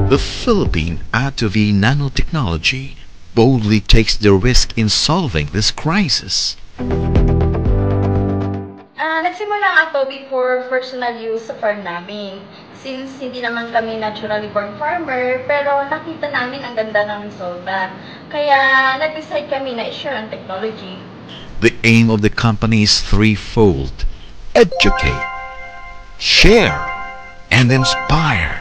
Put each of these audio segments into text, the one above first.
The Philippine Attovy Nanotechnology boldly takes the risk in solving this crisis. Nagsimula ang Attovy for personal use sa farm namin. Since hindi naman kami naturally born farmer, pero nakita namin ang ganda ng resulta. Kaya nag-decide kami na i-share ang technology. The aim of the company is threefold: educate, share, and inspire.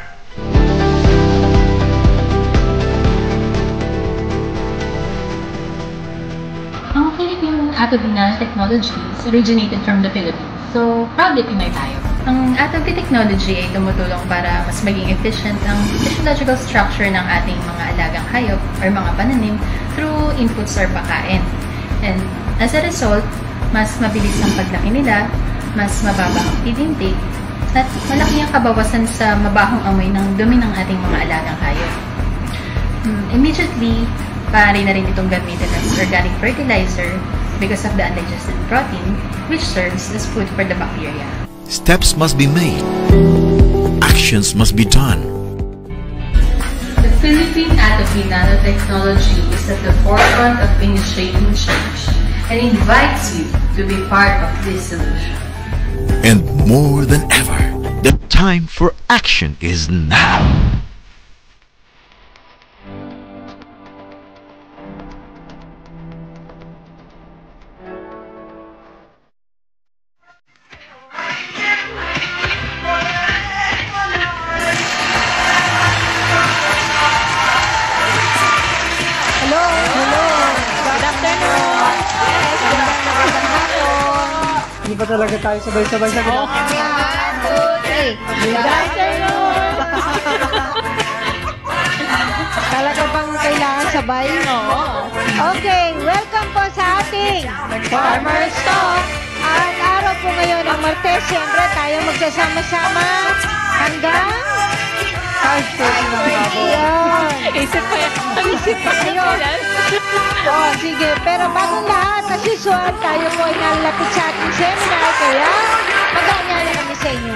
Ang Philippine Attovy Nanotechnologies originated from the Philippines. So, proudly Pinoy tayo. Ang Attovy technology ay tumutulong para mas maging efficient ang physiological structure ng ating mga alagang hayop or mga pananim through inputs or pagkain. And as a result, mas mabilis ang paglaki nila, mas mababa ang feed intake, at malaki ang kabawasan sa mabahong amoy ng dumi ng ating mga alagang hayop. Immediately, maaari na rin itong gamitin as organic fertilizer because of the undigested protein, which serves as food for the bacteria. Steps must be made. Actions must be done. The Philippine Attovy Nanotechnology is at the forefront of initiating change and invites you to be part of this solution. And more than ever, the time for action is now. Hindi ba talaga tayo sabay-sabay sa gano'n? Good afternoon! Talaga bang kailangan sabay? Oo. Okay, welcome po sa ating Farmer's Talk. Ang araw po ngayon ng Martes, siyempre tayo magsasama-sama hanggang 5:30 ng hapon. Isip pa yan. Isip pa yan. Oh, sige. Pero bagong lahat, as usual, tayo po ay nalapit sa ating seminar. Kaya, mag-aanyala kami sa inyo.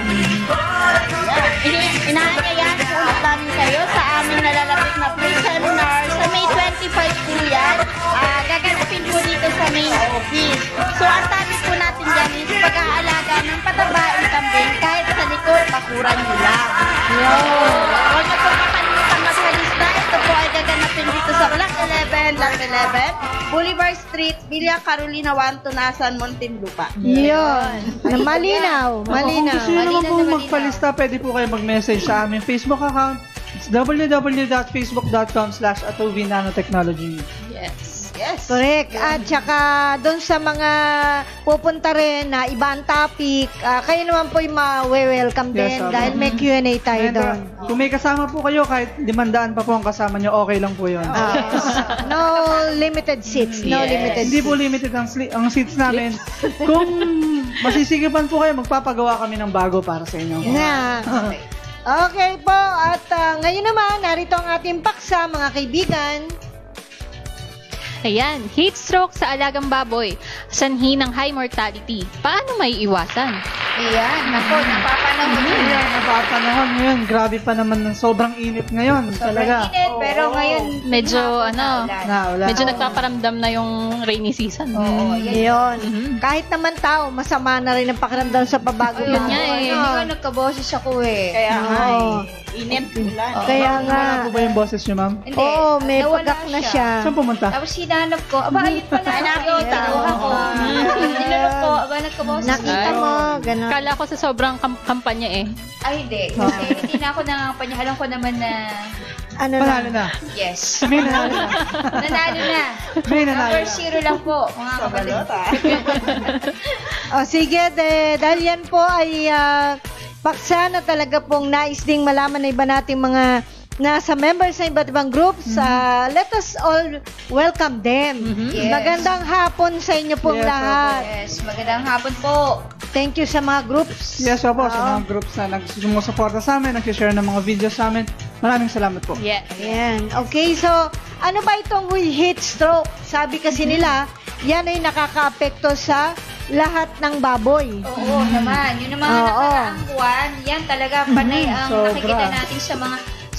Inaanyayahan po ulit namin kayo sa aming nalalapit na pre-seminar sa May 25 po yan. Gaganapin po dito sa main office. So, ang topic po natin dyan is pag-aalaga ng patabaing kambing kahit sa likod, pakuran nyo lang. Huwag na po makalimutan maghalista. Ito po ay gaganapin dito sa Block 11, Bolivar Street, Villa Carolina 1, Tunasan, Muntinlupa. Yun. Malinaw. Kung gusto nyo naman po magpalista, pwede po kayo mag-message sa aming Facebook account. It's www.facebook.com/Attovy Nanotechnology. Yes. Correct. At saka doon sa mga pupunta rin na ibang topic, kayo naman po yung ma-welcome din dahil may Q&A tayo doon. Kung may kasama po kayo, kahit 500 pa po ang kasama nyo, okay lang po yun. No limited seats. No limited Hindi seats. po limited ang seats namin. Kung masisigipan po kayo, magpapagawa kami ng bago para sa inyo. Okay po. At ngayon naman, narito ang ating paksa, mga kaibigan. Ayan, heat stroke sa alagang baboy, sanhi ng high mortality. Paano may iwasan? Ayan, ako, napapanahon yun. Napapanahon ngayon. Grabe pa naman ng sobrang init ngayon. Talaga. Init, pero ngayon, Medyo, Wala. medyo nagpaparamdam na yung rainy season. Oo, Yun. Kahit naman tao, masama na rin ang pakiramdam sa pabago. Yun nga eh. Hindi nga nagkaboses ako eh. Kaya nga init, ulan. Kaya nga. Wala po ba yung boses nyo, ma'am? Hindi, Oo, may nawala pagak na siya. Saan pumunta? Tapos hinanap ko, aba, ayun pala. Nakita ako. Hinanap ko, aba, nagkaboses. Nakita mo, gano'n. Kala ko sa sobrang kampanya eh. Ay, hindi. Kasi hindi na ako nangangampanya. Alam ko naman na, Ano Panalo na? na. yes. May nanalo na. Nanalo na. May nanalo Number na. 0 lang po, mga kapatid. O sige, dahil yan po ay paksa na talaga pong nais ding malaman na iba nating mga nasa members sa iba't ibang groups. Let us all welcome them. Yes. Magandang hapon sa inyo pong Yes, lahat. Yes, magandang hapon po. Thank you sa mga groups. Yes, opo. Sa mga groups na nagsusuporta sa amin, nag-share ng mga videos sa amin. Maraming salamat po. Yeah. Ayan. Okay, so ano ba itong heat stroke? Sabi kasi nila, yan ay nakaka-apekto sa lahat ng baboy. Oo naman. Yun ang mga nakaraang buwan. Yan talaga panay ang Sobra. nakikita natin sa mga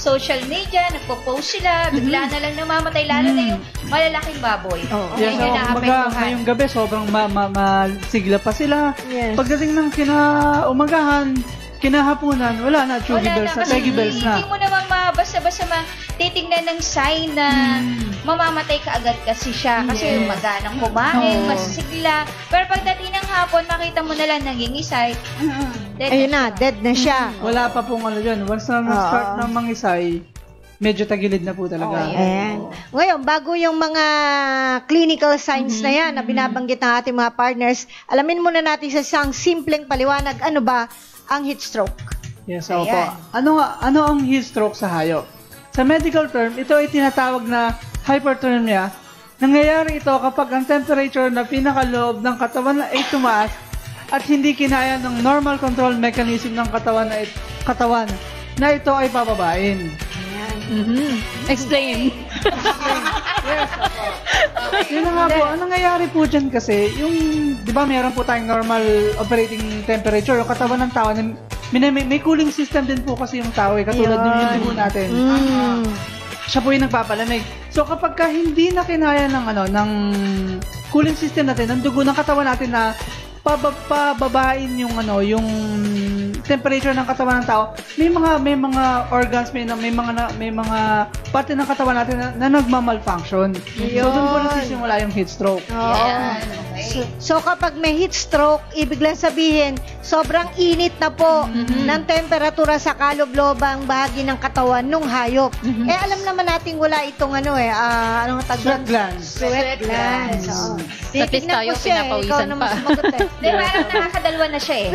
social media, nagpo-post sila, bigla na lang namamatay, lalo na yung malalaking baboy. Yes, Medyo naapektuhan. ngayong gabi, sobrang masigla pa sila. Yes. Pagdating ng kinaumagahan, kinahapunan, wala na, Chugi Wala Bells na, na, kasi Peggy Bells na. hindi mo naman basta-basta titignan ng sign na mamamatay ka agad kasi siya. Kasi maganang kumain, masigla. Pero pagdating ng hapon, makita mo na lang nangingisay. Ayun na, dead na siya. Wala pa pong ano dyan. Once na start ng mangisay, medyo tagilid na po talaga. Ayan. Ngayon, bago yung mga clinical signs na yan na binabanggit ng ating mga partners, alamin muna natin sa isang simpleng paliwanag, ano ba ang heat stroke? Yes, opo. Ano ang heat stroke sa hayop? Sa medical term, ito ay tinatawag na hyperthermia. Nangyayari ito kapag ang temperature na pinakaloob ng katawan ay tumaas at hindi kinaya ng normal control mechanism ng katawan na ito ay pababain. Explain. Yes, opo. Yun na nga po, ang nangyayari po dyan kasi, yung, di ba meron po tayong normal operating temperature, yung katawan ng tao, may cooling system din po kasi yung tao, katulad yung dugo natin. Siya po yung nagpapalamig. So kapag ka hindi na kinaya ng cooling system natin, ng dugo ng katawan natin na pababain yung yung temperature ng katawan ng tao, may mga organs, may mga parte ng katawan natin na nagma-malfunction. So doon po nagsisimula yung heat stroke. So kapag may heat stroke, ibig lang sabihin, sobrang init na po ng temperatura sa kaloob-loobang bahagi ng katawan ng hayop. Alam naman natin wala itong anong tawag? Sweat glands. Sweat glands. At least tayo, pinapawisan pa. Hindi, parang nakakadalwa na siya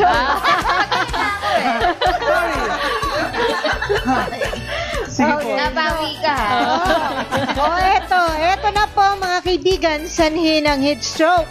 Sige po. Nabawi ka. Eto na po mga kaibigan, sanhi ng heat stroke.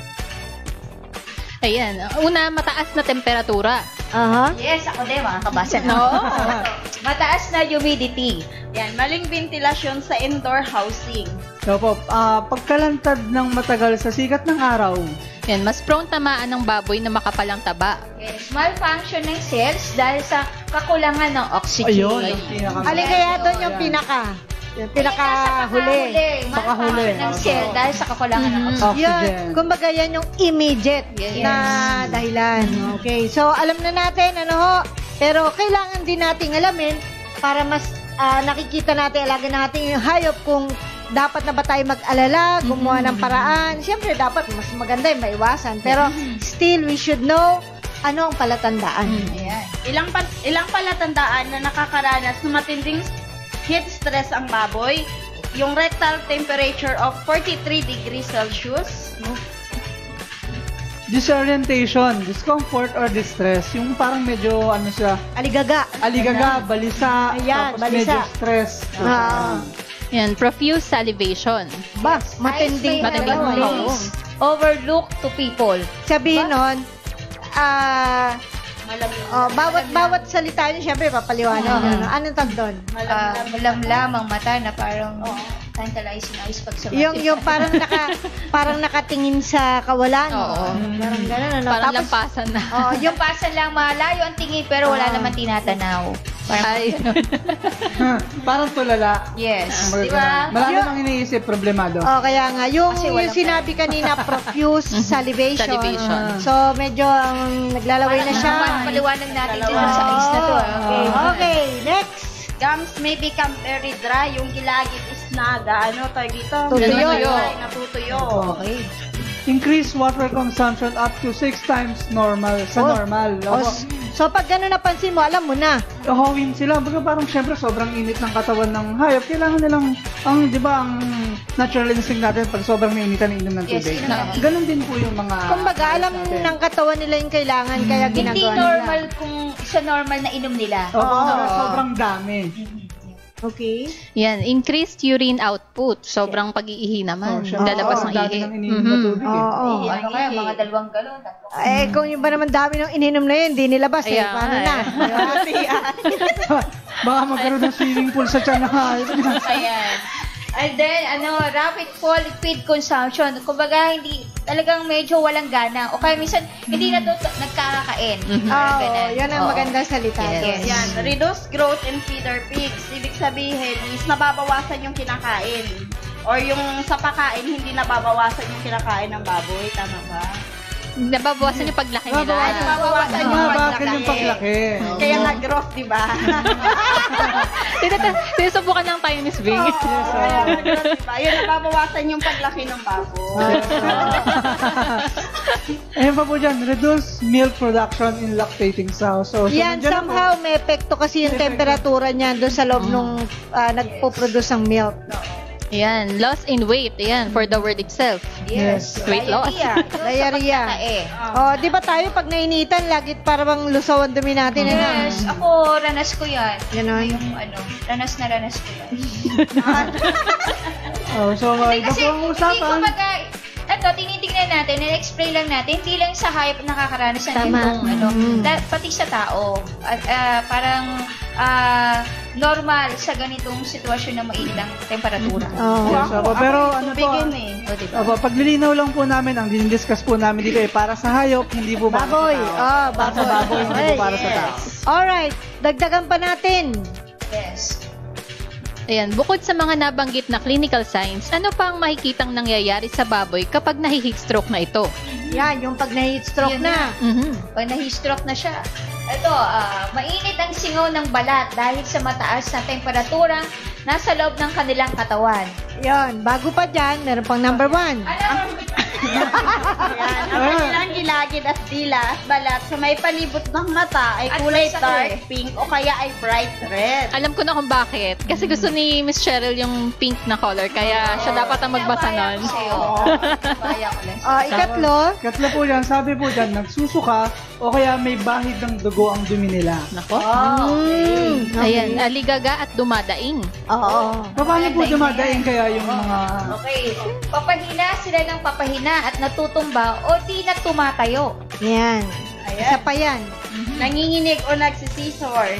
Ayan. Una, mataas na temperatura. Yes, ako din, mga kabasa na. Mataas na humidity. Yan, maling ventilasyon sa indoor housing. So po, pagkalantad ng matagal sa sikat ng araw, Yan, mas prone tamaan ng baboy na makapalang taba. Yes, malfunction ng cells dahil sa kakulangan ng oxygen. ayun, Alin kaya doon yung pinakahuli. Malfunction ng cell dahil sa kakulangan ng oxygen. Yan, kumbaga yan yung immediate na dahilan. Okay, so alam na natin, pero kailangan din nating alamin para mas nakikita natin, alaga natin yung hayop kung dapat na ba tayo mag-alala, gumawa ng paraan. Siyempre, dapat mas maganda yung maiwasan. Pero still, we should know ano ang palatandaan. Ayan. Ilang palatandaan na nakakaranas ng matinding heat stress ang baboy. Yung rectal temperature of 43 degrees Celsius. disorientation, discomfort, or distress. Yung parang medyo, Aligaga. balisa, Ayan, tapos balisa. medyo stress. Yan, profuse salivation. Matinding Place overlooked to people. Sabihin nun, bawat salita niyo, syempre, papaliwanag. Anong tag doon? Malamlam ang mata na parang tantalizing eyes pag sa Yung parang nakatingin sa kawalan. Parang gano'n, Parang Tapos, lampasan na. yung pasan lang malayo ang tingin pero wala naman tinatanaw. Ay, Parang tulala. Yes. Di ba? Marami mang iniisip, problemado. kaya nga, yung Kasi walang sinabi kanina, profuse salivation. Salivation. So, medyo naglalaway na siya. Paliwanag natin din sa eyes na to. Okay, next. Gums may become very dry. Yung gilagid is dito? Tutuyo. Natutuyo. Okay. Increase water consumption up to 6 times normal. Normal. So, pag gano'n napansin mo, alam mo na. Hawin sila. Baga parang syempre sobrang init ng katawan ng hayop. Kailangan nilang, di ba, ang natural instinct natin pag sobrang nainitan, inom ng tubig. Ganon din po yung mga... Kumbaga, alam ng katawan nila yung kailangan, kaya Hindi ginagawa normal nila. kung isa normal na inom nila. Sobrang dami. Okay. yan, increased urine output. Sobrang pag-iihi naman. Lalabas ng dami ihi. ng ininom na tubig. Ano kaya, mga 2 galon? Kung yung ba naman dami ng ininom na yun, hindi nilabas Ayan, Paano na? Baka magkaroon ng swimming pool sa tiyan ng hayop. Ayan. And then, rapid fall liquid consumption. Kumbaga, hindi, talagang medyo walang gana. O kaya minsan, hindi na nagkakakain. Yan ang magandang salita. Yes. Yan, reduce growth in feeder pigs. Ibig sabihin is nababawasan yung kinakain. Or yung sa pakain, hindi nababawasan yung kinakain ng baboy. Tama ba? Nababawasan yung paglaki nila. Nababawasan yung paglaki. Kaya nag-growth, di ba? Sinusubukan lang tayo, Miss Bing. Kaya nag-growth, di ba? Yun, nababawasan yung paglaki ng baboy. Ayun pa po dyan, reduce milk production in lactating sows. So, Yan, nandiyan na somehow may epekto kasi yung temperatura niyan doon sa loob nung nagpo-produce ng milk. Yan, loss in weight. Yan, for the word itself. Yes. Weight loss. Diarrhea. Di ba tayo pag nainitan, lagi parang lusaw ang dumi natin. Yes, ako, ranas ko yan. Ganon. Yung ranas ko yan. So, iba Kasi, po ang hindi usapan. kumbaga, tinitignan natin, in-explain lang natin, hindi lang sa hayop nakakaranas ng Tama. ganitong, pati sa tao. Parang, normal sa ganitong sitwasyon na mainit ang temperatura. Yes, pero ano to, paglilinaw lang po namin, ang dinidiscuss po namin dito para sa hayop, hindi po para Baboy. sa tao. Para sa baboy, hindi po para sa tao. Alright, dagdagan pa natin. Yes. Ayan, bukod sa mga nabanggit na clinical signs, ano pa ang makikitang nangyayari sa baboy kapag nahi-heat stroke na ito? Yan, yung pag na-heat stroke Yun na. Pag na-heat-stroke na siya. Ito, mainit ang singaw ng balat dahil sa mataas na temperatura nasa loob ng kanilang katawan. Yan, bago pa dyan, meron pang number 1. Yan, ang kanilang gilagid at dila at balat sa may palibot ng mata ay At kulay basta dark eh. pink o kaya ay bright red. Alam ko na kung bakit. Kasi gusto ni Miss Cheryl yung pink na color, kaya siya dapat ang magbasa nun. Kaya ko lang. Ikatlo, Katlo po yan, sabi po dyan, nagsusuka o kaya may bahid ng dugo ang dumi nila. Nako. okay. Ayan, aligaga at dumadaing. Oo. Paano po dumadaing kaya yung mga... Okay. Papahina sila ng papahina at natutumba o di na tumatayo. Yan. Isa pa yan. Nanginginig o nagsisisor.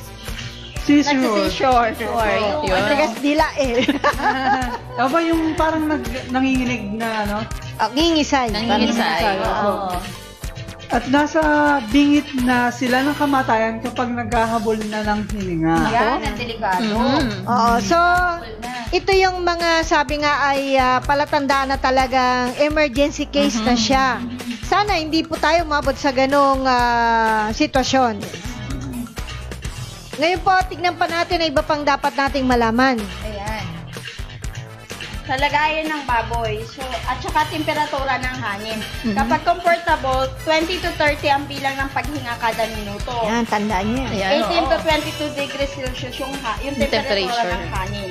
Seashore. Yun. Matigas dila eh. Aba yung parang nanginginig na ano? Ngingisay. Nangingisay. Oo. At nasa bingit na sila ng kamatayan kapag naghahabol na ng hininga. Yan, ang delikado. Oo. So, ito yung mga sabi nga ay palatandaan na talagang emergency case na siya. Sana hindi po tayo mabot sa ganong sitwasyon. Ngayon po, tignan pa natin na iba pang dapat nating malaman. Ayan. Sa lagayan ng baboy, so, at saka temperatura ng hangin. Kapag comfortable, 20 to 30 ang bilang ng paghinga kada minuto. Yan, tandaan niya. Ayan, 18 to 22 degrees Celsius yung temperatura temperature ng hangin.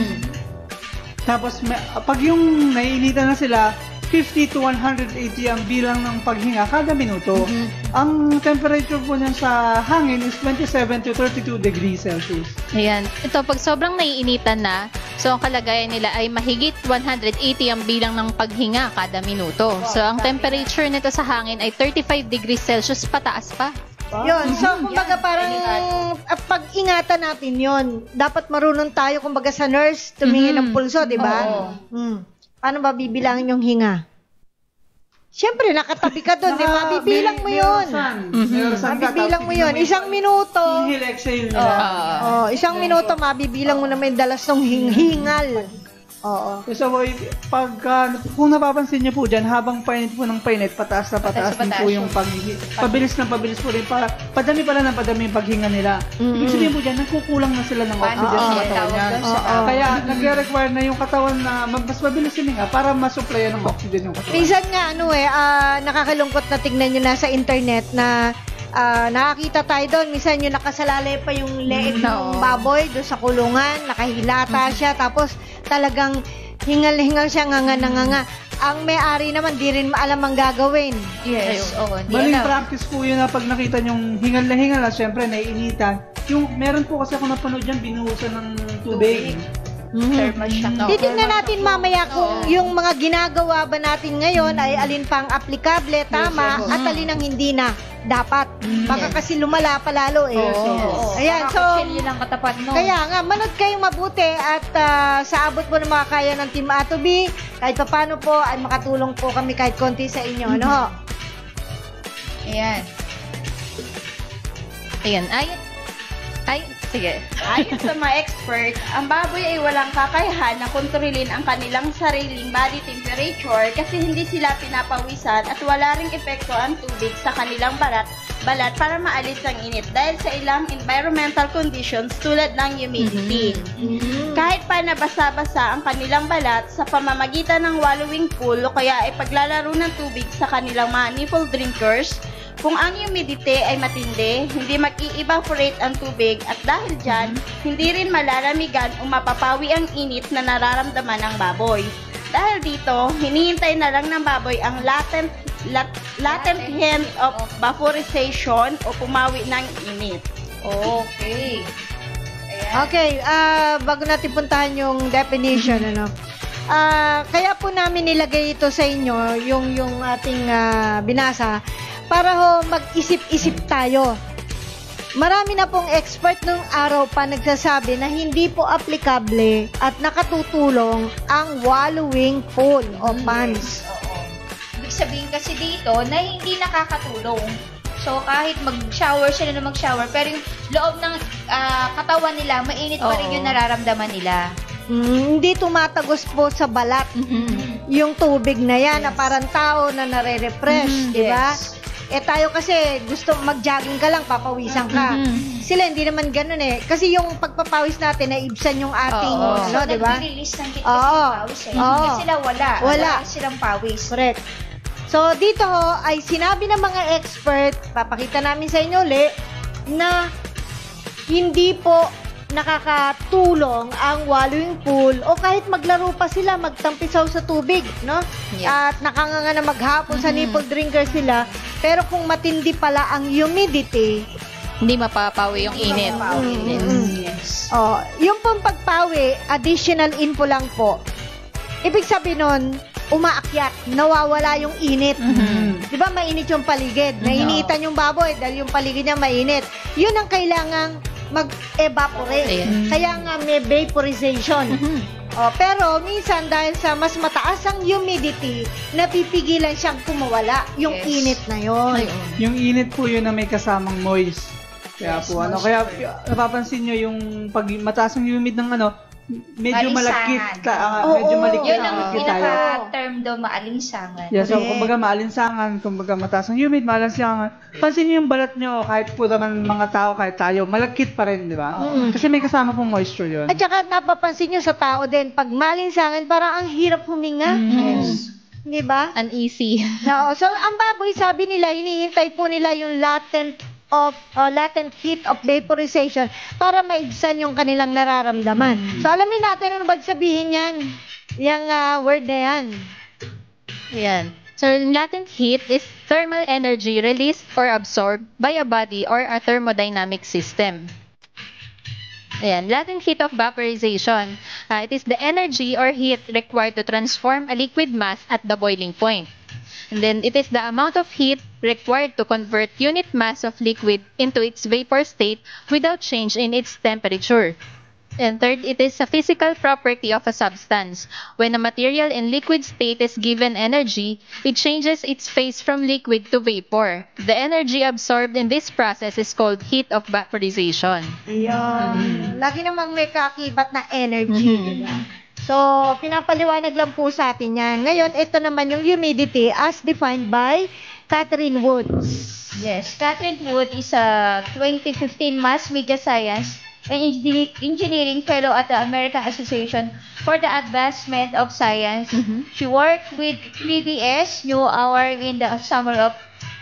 Tapos pag yung naiinitan na sila, 50 to 180 ang bilang ng paghinga kada minuto. Ang temperature po niyan sa hangin is 27 to 32 degrees Celsius. Ayan. Ito, pag sobrang naiinitan na, so ang kalagayan nila ay mahigit 180 ang bilang ng paghinga kada minuto. So ang temperature nito sa hangin ay 35 degrees Celsius pataas pa. Yun. So, kumbaga parang pag-ingatan natin yun. Dapat marunong tayo, kumbaga sa nurse, tumingin ng pulso, di ba? Paano ba bibilangin yung hinga? Siyempre, nakatabi ka doon, di ba? Bibilang mo yun. Mabibilang mo yun. Isang minuto. Inhale, exhale nila. Isang minuto, mabibilang mo na may dalas ng hingal. Oo. So, kung napapansin niyo po dyan, habang painit po ng painit, pataas na pataas din po yung pabilis na pabilis po rin. Padami pala ng padami yung paghinga nila. Ibig sabihin po dyan, nagkukulang na sila ng oxygen sa katawan niya. Kaya nagre-require na yung katawan na mas mabilis hininga para masuplayan ng oxygen yung katawan. Minsan nga, nakakalungkot na tignan nyo na sa internet na nakakita tayo doon. Minsan yung nakasalalay pa yung leeg ng baboy doon sa kulungan, nakahilata siya, tapos talagang hingal-hingal siya, nganga. Ang may-ari naman, di rin alam ang gagawin. Yes. Maling practice po yun na pag nakita yung hingal na hingal, syempre naiinitan. Yung meron po kasi ako napanood dyan, binuhusan ng tubig. Thermal shock. Titignan natin mamaya kung yung mga ginagawa ba natin ngayon ay alin pang aplikable, tama, at alin ang hindi na dapat. Baka kasi lumala pa lalo eh. Ayan, so, yun ang katapat no. kaya nga, manood kayong mabuti at sa abot po ng mga kaya ng Team Atobi, kahit paano po ay makatulong po kami kahit konti sa inyo, ano ho? Ayan. Ayan, sige. Ayon sa mga expert, ang baboy ay walang kakayahan na kontrolin ang kanilang sariling body temperature kasi hindi sila pinapawisan at wala ring epekto ang tubig sa kanilang balat para maalis ang init dahil sa ilang environmental conditions tulad ng humidity. Kahit pa nabasa-basa ang kanilang balat sa pamamagitan ng wallowing pool o kaya ay paglalaro ng tubig sa kanilang mga nipple drinkers, kung ang humidity ay matindi, hindi mag-i-evaporate ang tubig at dahil dyan, hindi rin malalamigan o mapapawi ang init na nararamdaman ng baboy. Dahil dito, hinihintay na lang ng baboy ang latent hint of vaporization o pumawi ng init. Okay. Ayan. Okay, bago natin puntahan yung definition, ano? Kaya po namin nilagay ito sa inyo, yung ating binasa, para ho mag-isip-isip tayo. Marami na pong expert nung araw pa nagsasabi na hindi po aplikable at nakatutulong ang wallowing pool o ponds. Oo. Ibig sabihin kasi dito na hindi nakakatulong. So, kahit mag-shower sila na mag-shower, pero yung loob ng katawan nila, mainit pa rin yung nararamdaman nila. Hindi tumatagos po sa balat yung tubig na yan na parang tao na nare-refresh, di ba? Yes. Eh tayo kasi gusto mag-jogging ka lang, papawisan ka. Sila hindi naman ganun eh. Kasi yung pagpapawis natin ay ibsan yung ating, So, di ba? nag-release ng heat kasi yung pawis eh. Kasi sila wala. Wala silang pawis. Correct. So, dito ho, ay sinabi ng mga expert, papakita namin sa inyo ulit, na hindi po nakakatulong ang wallowing pool o kahit maglaro pa sila, magtampisaw sa tubig, no? Yes. At nakanganga na maghapon sa nipple drinker sila, pero kung matindi pala ang humidity, Hindi mapapawi yung init. Yes. yung pong pagpawi, additional info lang po. Ibig sabihin nun, umaakyat, nawawala yung init. Di ba mainit yung paligid? Nainitan yung baboy dahil yung paligid niya mainit. Yun ang kailangang mag-evaporate. Ayan. Kaya nga may vaporization. Pero minsan dahil sa mas mataas ang humidity, napipigilan siyang kumawala yung Yes. init na yon. Yung init po yun na may kasamang moist. Kaya Yes, po moisture. kaya napapansin nyo yung pag mataas ang humid ng medyo Malinsangan. malakit medyo malikit Yun ang malakit tayo. pinaka-term doon, maalinsangan. Yeah, so Correct. kumbaga maalinsangan, kumbaga mataas ang humid, maalinsangan. Pansin niyo yung balat nyo, kahit po naman mga tao, kahit tayo, malakit pa rin, di ba? Kasi may kasama pong moisture yun. At saka napapansin nyo sa tao din, pag malinsangan, parang ang hirap huminga. Yes. Di ba? Uneasy. No, so ang baboy, sabi nila, hinihintay po nila yung latent heat of vaporization para maigsan yung kanilang nararamdaman. So alamin natin ano ba sabihin yan. Yung word na yan. Ayan. So, latent heat is thermal energy released or absorbed by a body or a thermodynamic system. Ayan. Latent heat of vaporization. It is the energy or heat required to transform a liquid mass at the boiling point. And then, it is the amount of heat required to convert unit mass of liquid into its vapor state without change in its temperature. And third, it is a physical property of a substance. When a material in liquid state is given energy, it changes its phase from liquid to vapor. The energy absorbed in this process is called heat of vaporization. Ayun. Lagi namang may kakibat na energy. Diba? So, pinapaliwanag lang po sa atin yan. Ngayon, ito naman yung humidity as defined by Catherine Woods. Yes, Catherine Wood is a 2015 Mass Media Science and Engineering Fellow at the American Association for the Advancement of Science. She worked with PBS New Hour in the summer of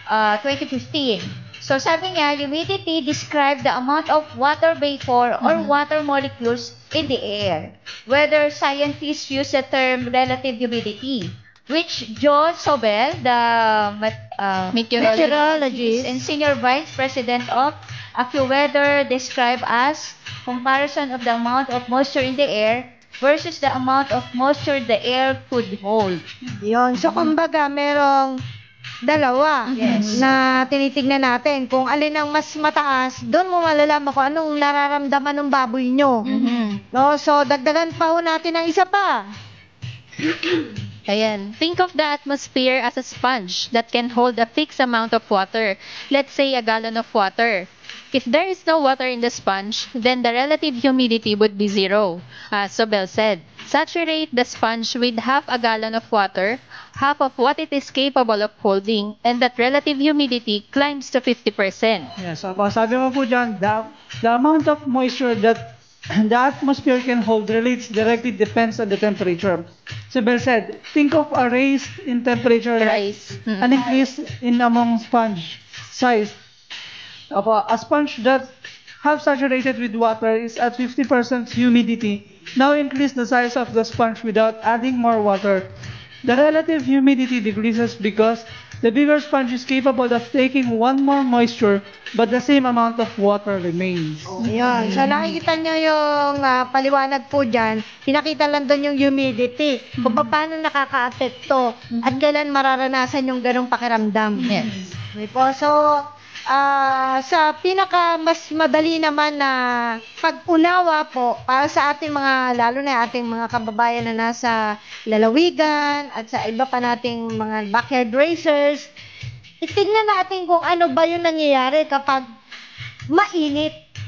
2015. So sabi niya, humidity describe the amount of water vapor or water molecules in the air. Whether scientists use the term relative humidity, which John Sobel, the meteorologist and senior vice president of AccuWeather, describe as comparison of the amount of moisture in the air versus the amount of moisture the air could hold. Yun. So, kumbaga, merong dalawa na tinitignan natin. Kung alin ang mas mataas, doon mo malalaman kung anong nararamdaman ng baboy nyo. No? So, dagdagan pa ho natin ang isa pa. Ayan. Think of the atmosphere as a sponge that can hold a fixed amount of water. Let's say a gallon of water. If there is no water in the sponge, then the relative humidity would be 0. As Sobel said, saturate the sponge with half a gallon of water, half of what it is capable of holding, and that relative humidity climbs to 50%. Yes, so sabi mo po dyan, the amount of moisture that the atmosphere can hold relates directly depends on the temperature. Sibel said, think of a raise in temperature, an increase in among sponge size. A sponge that half saturated with water is at 50% humidity. Now increase the size of the sponge without adding more water. The relative humidity decreases because the bigger sponge is capable of taking one more moisture, but the same amount of water remains. Yun. So, nakikita nyo yung paliwanag po dyan. Pinakita lang doon yung humidity. Kung paano nakaka-apekto at kailan mararanasan yung ganong pakiramdam. Yes. Okay po. So, sa pinaka mas madali naman na pag-unawa po para sa ating mga, lalo na ating mga kababayan na nasa lalawigan at sa iba pa nating mga backyard racers, itignan natin kung ano ba yung nangyayari kapag mainit.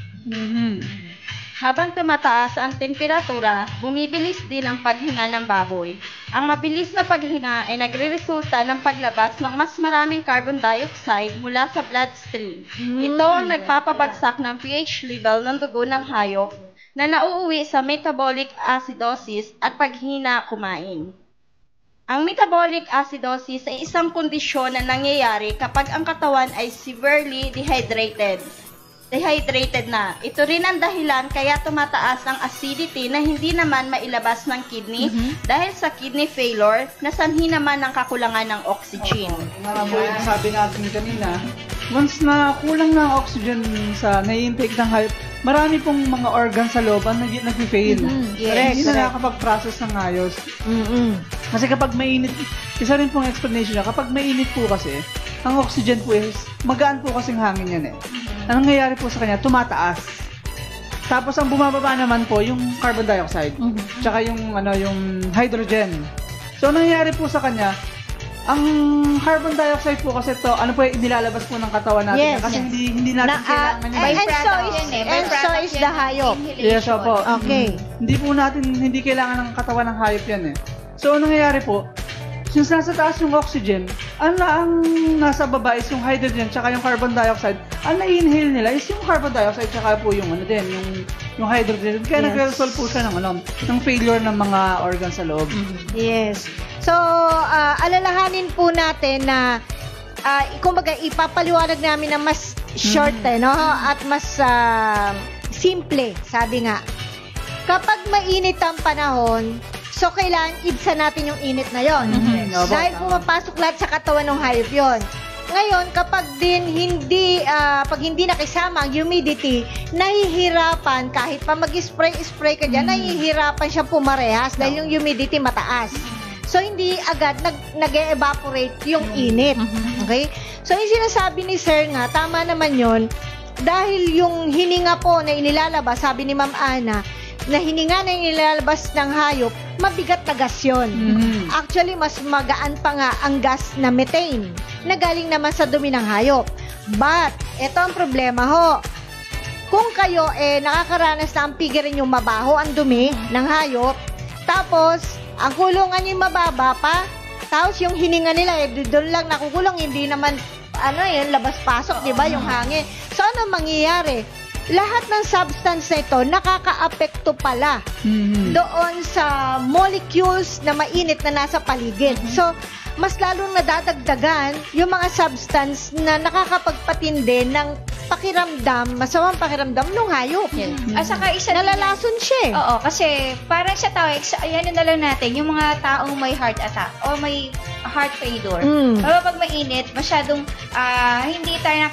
Habang tumataas ang temperatura, bumibilis din ang paghinga ng baboy. Ang mabilis na paghinga ay nagreresulta ng paglabas ng mas maraming carbon dioxide mula sa bloodstream. Ito ang nagpapabagsak ng pH level ng dugo ng hayop na nauuwi sa metabolic acidosis at paghina kumain. Ang metabolic acidosis ay isang kondisyon na nangyayari kapag ang katawan ay severely dehydrated na. Ito rin ang dahilan kaya tumataas ang acidity na hindi naman mailabas ng kidney dahil sa kidney failure na sanhi naman ng kakulangan ng oxygen. Sabi natin kanina, once na kulang na ang oxygen sa nai-intake ng hayop, marami pong mga organs sa loob ang nag-fail. Hindi na nakakapag-process ng ayos. Kasi kapag mainit, isa rin pong explanation niya, kapag mainit po kasi, ang oxygen po is, magaan po kasing hangin yan eh. Anong nangyayari po sa kanya? Tumataas. Tapos ang bumababa naman po yung carbon dioxide. Tsaka yung hydrogen. So anong nangyayari po sa kanya? Ang carbon dioxide po kasi to, ano po inilalabas po ng katawan natin. Kasi hindi natin kailangan yun. And so is the hayop. Yes, po. Okay. Hindi kailangan ng katawan ng hayop yan eh. So anong nangyayari po? Since nasa taas yung oxygen, ang nasa baba is yung hydrogen tsaka yung carbon dioxide. Ang na-inhale nila is yung carbon dioxide tsaka po yung yung hydrogen. Kaya nagre-resolve po siya ng failure ng mga organs sa loob. Yes. So, alalahanin po natin na kumbaga ipapaliwanag namin na mas short no? At mas simple, sabi nga. Kapag mainit ang panahon, so, kailangan ibsan natin yung init na yon. Dahil pumapasok lahat sa katawan ng hayop yon. Ngayon, kapag pag hindi nakisama ang humidity, nahihirapan, kahit pa mag-spray ka dyan, nahihirapan siya pumarehas dahil yung humidity mataas. So, hindi agad nag-evaporate yung init. Okay? So, yung sinasabi ni Sir nga, tama naman yon. Dahil yung hininga po na inilalabas, sabi ni Ma'am Ana, na hininga na yung nilalabas ng hayop, mabigat na gas yun. Actually, mas magaan pa nga ang gas na methane na galing naman sa dumi ng hayop. But, ito ang problema ho. Kung kayo nakakaranas na ang pigirin yung mabaho, ang dumi ng hayop, tapos, ang kulungan yung mababa pa, tapos yung hininga nila, doon lang nakukulong, hindi naman, labas-pasok, di ba, yung hangin. So, ano mangyayari? Lahat ng substance na ito nakaka-apekto pala doon sa molecules na mainit na nasa paligid. So, mas lalong nadadagdagan yung mga substance na nakakapagpatindi ng pakiramdam, masamang pakiramdam ng hayop. At saka isa nalalason siya. Oo, kasi parang sa tao, ayan na lang natin, yung mga taong may heart attack o may heart failure. Pero pag mainit, masyadong hindi tayo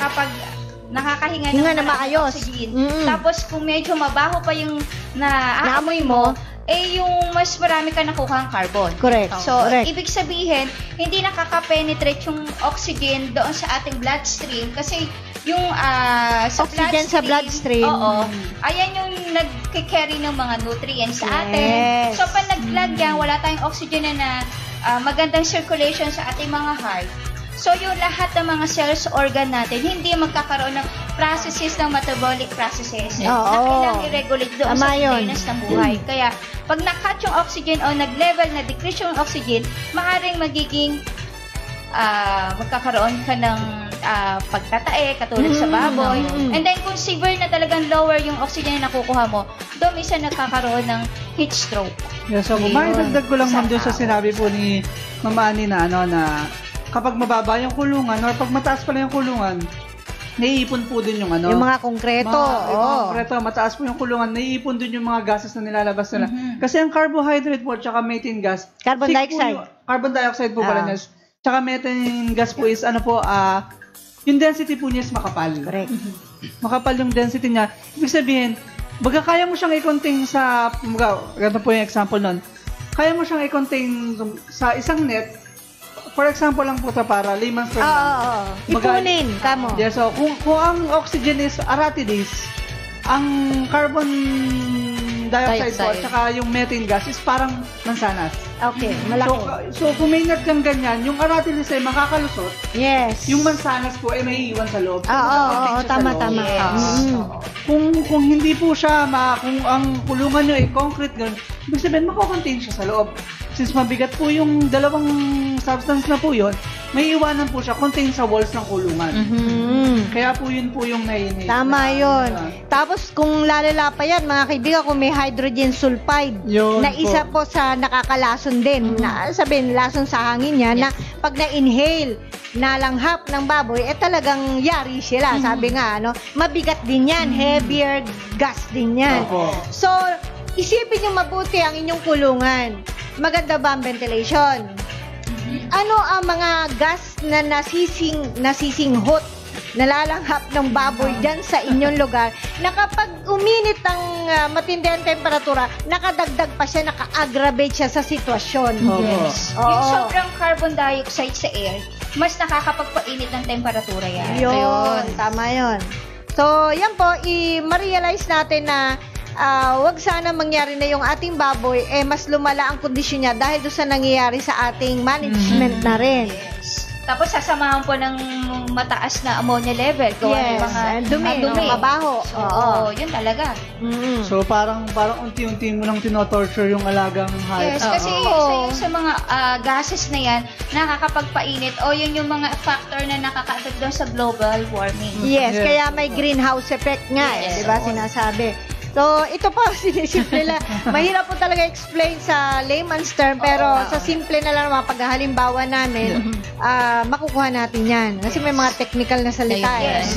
nakakahinga ng na maayos. Oxygen. Tapos kung medyo mabaho pa yung naamoy mo, yung mas marami ka nakuha ang carbon. Correct. So, Correct. ibig sabihin, hindi nakaka-penetrate yung oxygen doon sa ating bloodstream kasi yung sa Oxygen sa bloodstream. Oo. Ayan yung nag-carry ng mga nutrients sa atin. Yes. So, pag nag-lag yan, wala tayong oxygen na magandang circulation sa ating mga heart. So, yung lahat ng mga cells, organ natin, hindi magkakaroon ng processes ng metabolic processes na kailangang i-regulate doon sa maintenance ng buhay. Kaya, pag na-cut yung oxygen o nag-level na decrease yung oxygen, maaaring magiging magkakaroon ka ng pagtatae, katulad sa baboy. And then, kung severe na talagang lower yung oxygen na nakukuha mo, doon isa nagkakaroon ng heat stroke. Yeah, so, maidagdag ko lang ma'am doon sa sinabi po ni Mama Ani na kapag mababa yung kulungan or pag mataas pala yung kulungan, naiipon po din yung Yung mga konkreto. Konkreto, mataas po yung kulungan, naiipon din yung mga gases na nilalabas nila. Kasi ang carbohydrate po, tsaka methane gas. Carbon dioxide. Carbon dioxide po pala niya. Tsaka methane gas po is yung density po niya is makapal. Correct. Makapal yung density niya. Ibig sabihin, baga kaya mo siyang i-contain sa, ganito po yung example nun, kaya mo siyang i-contain sa isang net. For example lang po ito para layman's term. Ipunin, kamo. Yeah, so kung ang oxygen is arachidis, ang carbon dioxide po at saka yung methane gas is parang mansanas. Okay, malaki. So kung may nut kang ganyan, yung arachidis ay makakalusot. Yes. Yung mansanas po ay may iwan sa loob. Tama. Yes. Kung hindi po siya, kung ang kulungan nyo ay concrete ganun, ibig sabihin makakontain siya sa loob. Since mabigat po yung dalawang substance na po yun, may iwanan po siya contain sa walls ng kulungan. Kaya po yun po yung nai-inhale. Tama yun. Tapos kung lalala pa yan, mga kaibigan, kung may hydrogen sulfide, yun na isa po sa nakakalason din, na sabihin, lason sa hangin yan, na pag na-inhale, nalanghap ng baboy, talagang yari sila. Sabi nga, mabigat din yan, heavier gas din yan. So, isipin nyo mabuti ang inyong kulungan. Maganda ba ang ventilation? Ano ang mga gas na nasisinghot, nalalanghap ng baboy dyan sa inyong lugar na kapag uminit ang matindi ang temperatura, nakadagdag pa siya, naka-aggravate siya sa sitwasyon. Yes. Yung sobrang carbon dioxide sa air, mas nakakapagpainit ng temperatura yan. Yun, tama yun. So, yan po, i-realize natin na wag sana mangyari na yung ating baboy, mas lumala ang kondisyon niya dahil doon sa nangyayari sa ating management na rin. Yes. Tapos sasamahan po ng mataas na ammonia level. Yes. Mga dumi. Mabaho. Oo, yun talaga. So parang unti-unti mo lang tinotorture yung alagang hayop. Yes, kasi isa yun sa mga gases na yan, nakakapagpainit o yun yung mga factor na nakaka-affect doon sa global warming. Yes, kaya may greenhouse effect nga, diba sinasabi. So, ito po, simple lang. Mahirap po talaga explain sa layman's term, pero sa simple na lang mga paghahalimbawa namin, makukuha natin yan. Kasi may mga technical na salita.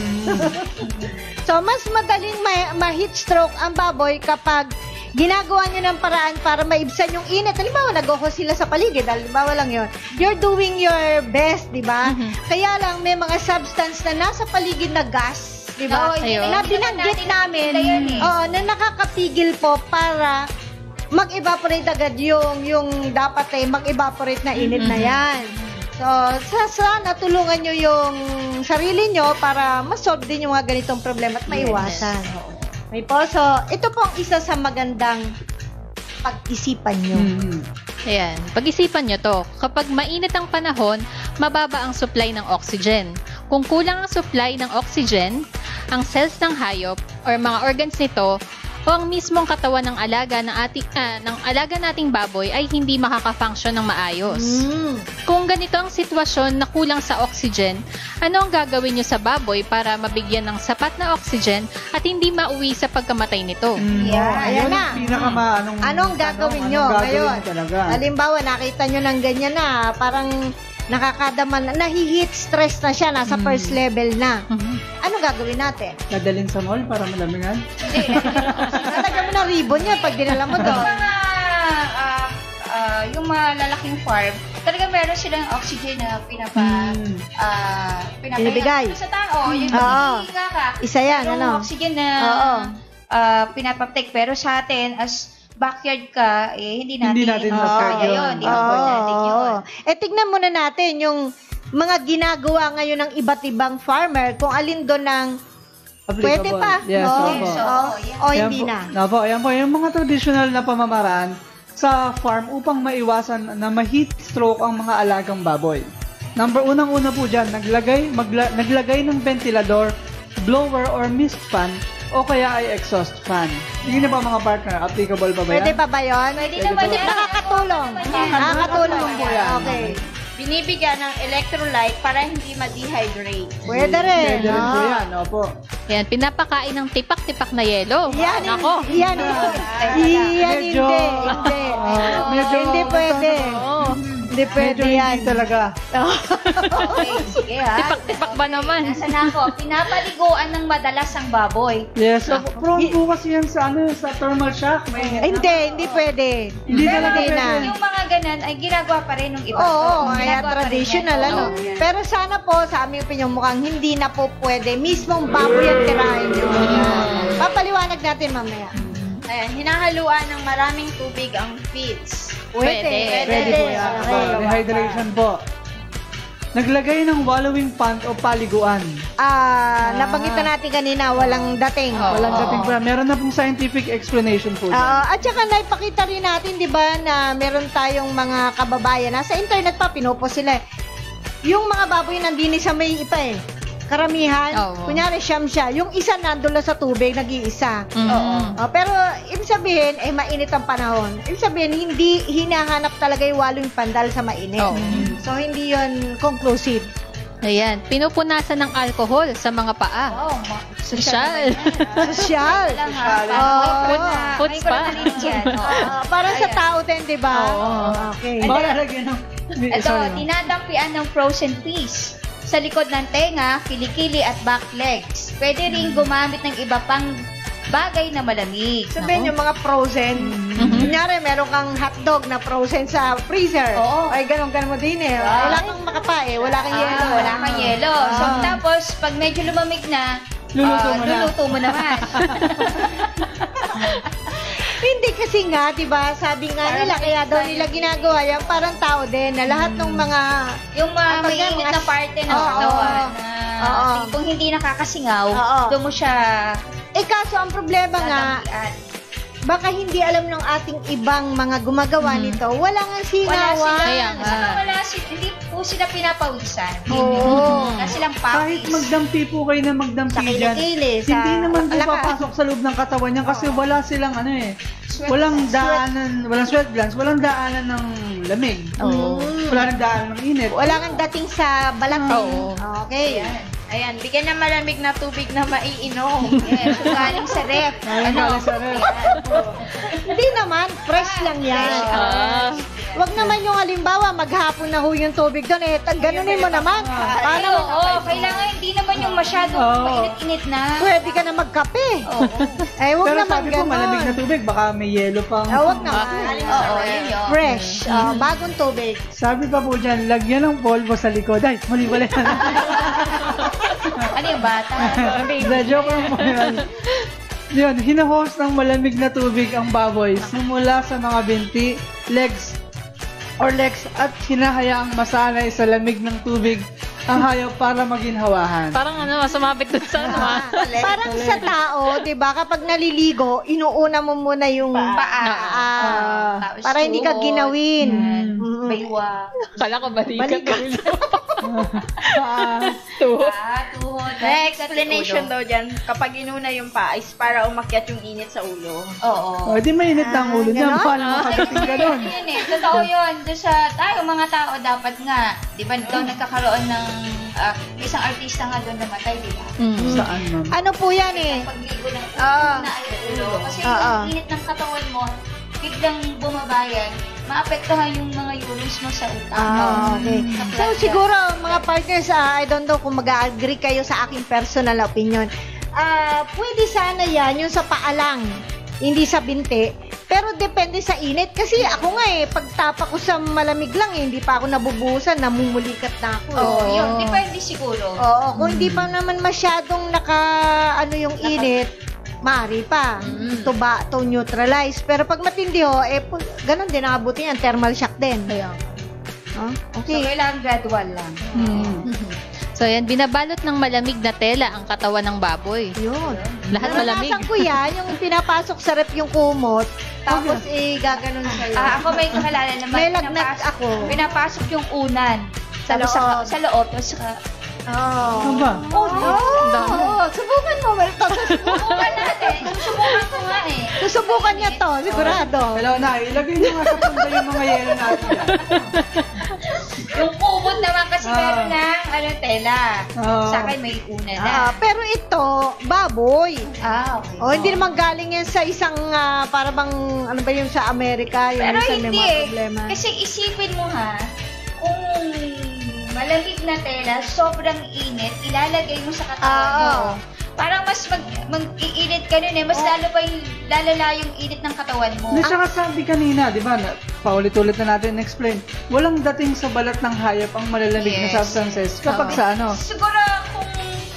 So, mas madaling ma-heat stroke ang baboy kapag ginagawa nyo ng paraan para maibsan yung init. Halimbawa, nag-oho sila sa paligid. Halimbawa lang yun. You're doing your best, di ba? Kaya lang, may mga substance na nasa paligid na gas, diba? Na binanggit namin, na nakakapigil po para mag-evaporate agad yung dapat mag-evaporate na init na yan. So, sana tulungan nyo yung sarili nyo para masolve din yung mga ganitong problema at maiwasan. May po. So, ito po ang isa sa magandang pag-isipan nyo. Ayan, pag-isipan nyo to. Kapag mainit ang panahon, mababa ang supply ng oxygen. Kung kulang ang supply ng oxygen, ang cells ng hayop or mga organs nito o ang mismong katawan ng alaga nating baboy ay hindi makaka-function ng maayos. Kung ganito ang sitwasyon na kulang sa oxygen, ano ang gagawin nyo sa baboy para mabigyan ng sapat na oxygen at hindi mauwi sa pagkamatay nito? Ayan na. Anong gagawin nyo ngayon? Halimbawa, nakita nyo ng ganyan na, parang nakakadaman, nahi-heat stress na siya, nasa first level na. Ano gagawin natin? Dadalhin sa mall para malamingan? Nalagyan mo ng ribbon yan pag dinala mo doon. Yung malalaking farm, talaga meron silang oxygen na pinabigay sa tao. Yung paghihinga ka. Isa yan, yung oxygen na pinapaptake. Pero sa atin, as backyard ka, hindi natin natin kaya yun. Hindi afford natin yun. Tignan muna natin yung mga ginagawa ngayon ng iba't ibang farmer, kung alin doon ng pwede pa. Yes, opo. Hindi na. Opo, ayan po, yung mga traditional na pamamaraan sa farm upang maiwasan na ma-heat stroke ang mga alagang baboy. Unang-una po dyan, naglagay ng ventilador, blower or mist fan, o kaya ay exhaust fan. Hindi na ba mga partner? Applicable pa ba yan? Pwede pa ba yun? Pwede naman yan. Nakakatulong. Nakakatulong po yan. Okay. Binibigyan ng electrolyte para hindi ma-dehydrate. Pwede rin. Pwede rin po yan, opo. Yan, pinapakain ng tipak-tipak na yelo. Yan, Nako. yan, hindi. Medyo, Hindi pwede. Hindi pwede medyo yan. hindi talaga. Okay, sige ha. Tipak-tipak ba naman? Nasa na ako, pinapaliguan ng madalas ang baboy. Yes, so, prone po kasi yan sa thermal shock. Hindi pwede. Hindi talaga Hindi pwede. na. Yung mga ganun ay ginagawa pa rin ng iba. Oo, kaya Ginagawa pa rin traditional, yan. ano. Oo. Pero sana po, sa aming opinion, mukhang hindi na po pwede. Mismong baboy ang tirahin nyo. Papaliwanag natin mamaya. Ayan, hinahaluan ng maraming tubig ang feeds. Pwede. Pwede po yan. Okay. Rehydration po. Naglagay ng wallowing pond o paliguan. Nabanggit na natin kanina, walang dating. Walang dating pa. Meron na pong scientific explanation po dyan. At saka naipakita rin natin, di ba, na meron tayong mga kababayan. Nasa internet pa, pinopost sila. Yung mga baboy nandini sa may ipa Karamihan, kunyari siyam siya. Yung isa nandun lang sa tubig, nag-iisa. Pero, ibig sabihin, mainit ang panahon. Ibig sabihin, hindi hinahanap talaga yung walong pandal sa mainit. So, hindi yun conclusive. Ayan, pinupunasan ng alcohol sa mga paa. Sosyal. Social. Food spa. Para sa tao din, di ba? Okay. Baka lagyan ng... Ito, dinadampian ng frozen peas sa likod ng tenga, kilikili at back legs. Pwede rin gumamit ng iba pang bagay na malamig. Sabihin yung mga frozen. Kunyari, meron kang hotdog na frozen sa freezer. Oo. Ay, ganun mo din Wala kang makapa wala kang yelo. Wala kang yelo. So, tapos, pag medyo lumamig na, luluto mo naman. Hindi kasi nga, di ba, sabi nga nila, kaya daw nila ginagawa yan, parang tao din, na lahat ng mga... Yung mga may init na parte ng katawan na kung hindi nakakasingaw, doon mo siya kaso ang problema nga, baka hindi alam ng ating ibang mga gumagawa nito, wala nga singawan. Hindi po sila pinapawisan. Wala silang Kahit pawis. magdampi po kayo na magdampi Sa dyan, kilikili, hindi naman po alaka. papasok sa loob ng katawan niya kasi wala silang walang daanan, walang sweat glands, walang daanan ng lamig. Wala ring daanan ng init. Wala kang dating sa balat. Okay. Ayan, bigyan ng malamig na tubig na maiinom. Yes, so galing sa ref. Galing sa ref. Hindi naman, fresh lang yan. Wag naman yung halimbawa, maghapon na ho yung tubig doon, ganunin mo naman. Oo, kailangan hindi naman yung masyadong mainit-init na. Pwede ka na magkape. Wag Pero naman sabi ko, malamig na tubig, baka may yelo pang... Wag naman. Oo, yun yun. Fresh. Bagong tubig. Sabi pa po dyan, lagyan ng polvo sa likod. Ay, mali-mali. Ano yung bata? Joke lang po yun. Yun, hinahost ng malamig na tubig ang baboy simula sa mga binti, legs at hinahayaang masanay sa lamig ng tubig ang hayop para maginhawahan. Parang sumabit dun sa Parang sa tao, 'di ba, kapag naliligo, inuuna mo muna yung paa. Para hindi ka ginawin. Baywa. Kala ko balikan. Tuhod. May explanation daw dyan, kapag inuna yung paa is para umakyat yung init sa ulo. Oo. Di mainit na ang ulo niya. Paano makagating ka doon? Totoo yun. Doon sa tayo, mga tao, dapat nga, di ba, ikaw nagkakaroon ng isang artista nga doon namatay, di ba? Saan, ma'am? Ano po yan Pagligo ng na ay ulo. Kasi yung init ng katawan mo, biglang bumabayan, maapektuhan yung mga urines mo sa utak. Okay. So, siguro, mga partners, I don't know kung mag-agree kayo sa aking personal opinion. Pwede sana yan, yung sa paalang, hindi sa binti. Pero depende sa init. Kasi ako nga pagtapa ko sa malamig lang hindi pa ako nabubuhusan, namumulikat na ako. Yun, depende siguro. Oo, kung hindi pa naman masyadong yung init, maaari pa to neutralize. Pero pag matindi ho, ganun din ang abutin yan, thermal shock din. So, Okay. kailangan gradual lang. So yan, binabalot ng malamig na tela ang katawan ng baboy. Yun. Lahat malamig. Naranasan ko yan, yung pinapasok sa rep yung kumot, tapos gaganon sa'yo. Ako may kakilala naman. May lagnat ako. Pinapasok yung unan sa loob. Tapos Ano ba? Subukan mo. subukan natin. Susubukan ko nga eh. Susubukan niya to, sigurado. Hello, na. Ilagay nyo nga sa punta yung mga yelo natin. Yung kumot naman kasi meron ng tela. Sa akin may una na. Pero ito, baboy. Okay. Hindi naman galing yan sa isang, para bang, ano ba yung sa Amerika, yung Pero isang may hindi mga problema. Kasi isipin mo kung malamig na tela, sobrang init, ilalagay mo sa katawan mo. Parang mas mag-iinit ka nun mas lalala yung init ng katawan mo. Hindi siya kasabi kanina, di ba? Paulit-ulit na natin explain. Walang dating sa balat ng hayop ang malalamig na substances kapag sa ano. Siguro kung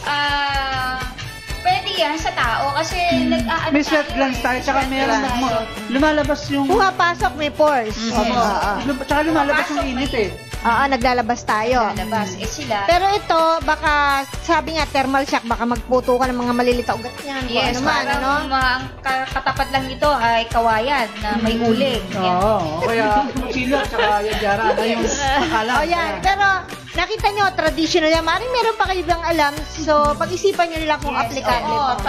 pwede yan sa tao kasi nag-aano May sweat glands tayo, tsaka meron lumalabas yung... Pumapasok, may pores. Tsaka lumalabas yung init eh. Naglalabas tayo. Sila. Pero ito, baka, sabi nga, thermal shock, baka magputo ka ng mga malilita ugat yan. Yes, parang ang katapat lang nito ay kawayan na may uling. Kaya sila, tsaka yung jara na yung akala. Pero, nakita nyo, traditional yan. Maring meron pa kayo bang alam. So, pag-isipan nyo nila kung aplikable.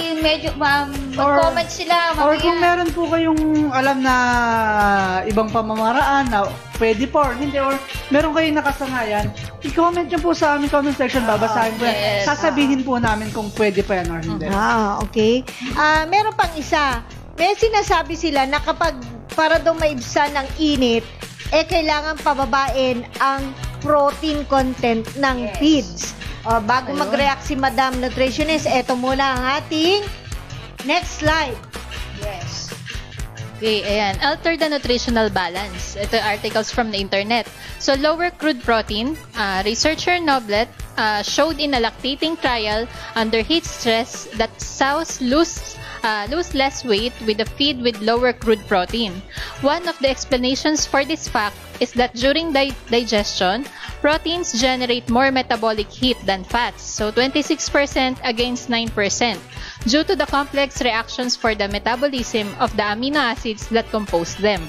Mag-comment sila. Or kung meron po kayong alam na ibang pamamaraan na pwede po or hindi, or meron kayong nakasanayan, i-comment nyo po sa aming comment section. Babasahin po yan. Sasabihin po namin kung pwede pa yan or hindi. Okay. Meron pang isa. May sinasabi sila na kapag para daw maibsan ng init, kailangan pababain ang protein content ng feeds. Bago mag-react si Madam Nutritionist, eto muna ang ating next slide. Yes. Okay, ayan. Alter the nutritional balance. Ito articles from the internet. So, lower crude protein. Researcher Noblet showed in a lactating trial under heat stress that sows lose less weight with a feed with lower crude protein. One of the explanations for this fact is that during digestion, proteins generate more metabolic heat than fats, so 26% against 9%, due to the complex reactions for the metabolism of the amino acids that compose them.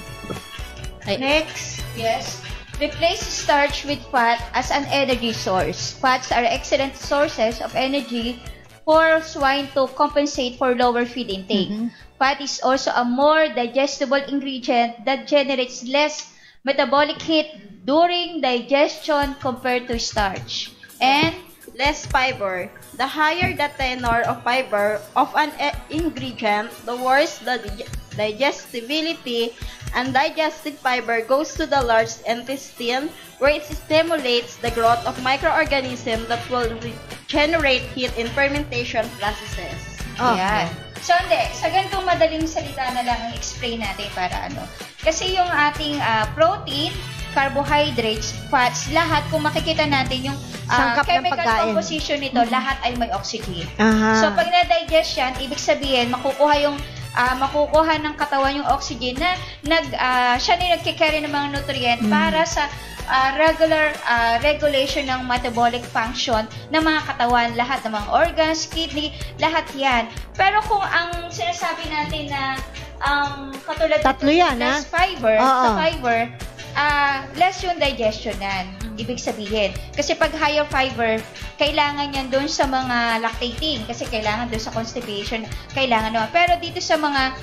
Next. Yes. Replace starch with fat as an energy source. Fats are excellent sources of energy for swine to compensate for lower feed intake. Fat is also a more digestible ingredient that generates less metabolic heat during digestion compared to starch. And less fiber. The higher the tenor of fiber of an ingredient, the worse the digestibility, and digested fiber goes to the large intestine where it stimulates the growth of microorganisms that will generate heat in fermentation processes. Yan. So, sa ganitong madaling salita na lang ang explain natin para Kasi yung ating protein, carbohydrates, fats, lahat, kung makikita natin yung chemical composition nito, lahat ay may oxygen. So, pag na-digest yan, ibig sabihin, makukuha ng katawan yung oxygen na siya na nagkikarry ng mga nutrient para sa regulation ng metabolic function ng mga katawan, lahat ng mga organs, kidney, lahat yan. Pero kung ang sinasabi natin na katulad Tatlo dito, yan, less fiber, sa fiber, less yung digestionan, ibig sabihin. Kasi pag higher fiber, kailangan yan doon sa mga lactating, kasi kailangan doon sa constipation, kailangan naman. Pero dito sa mga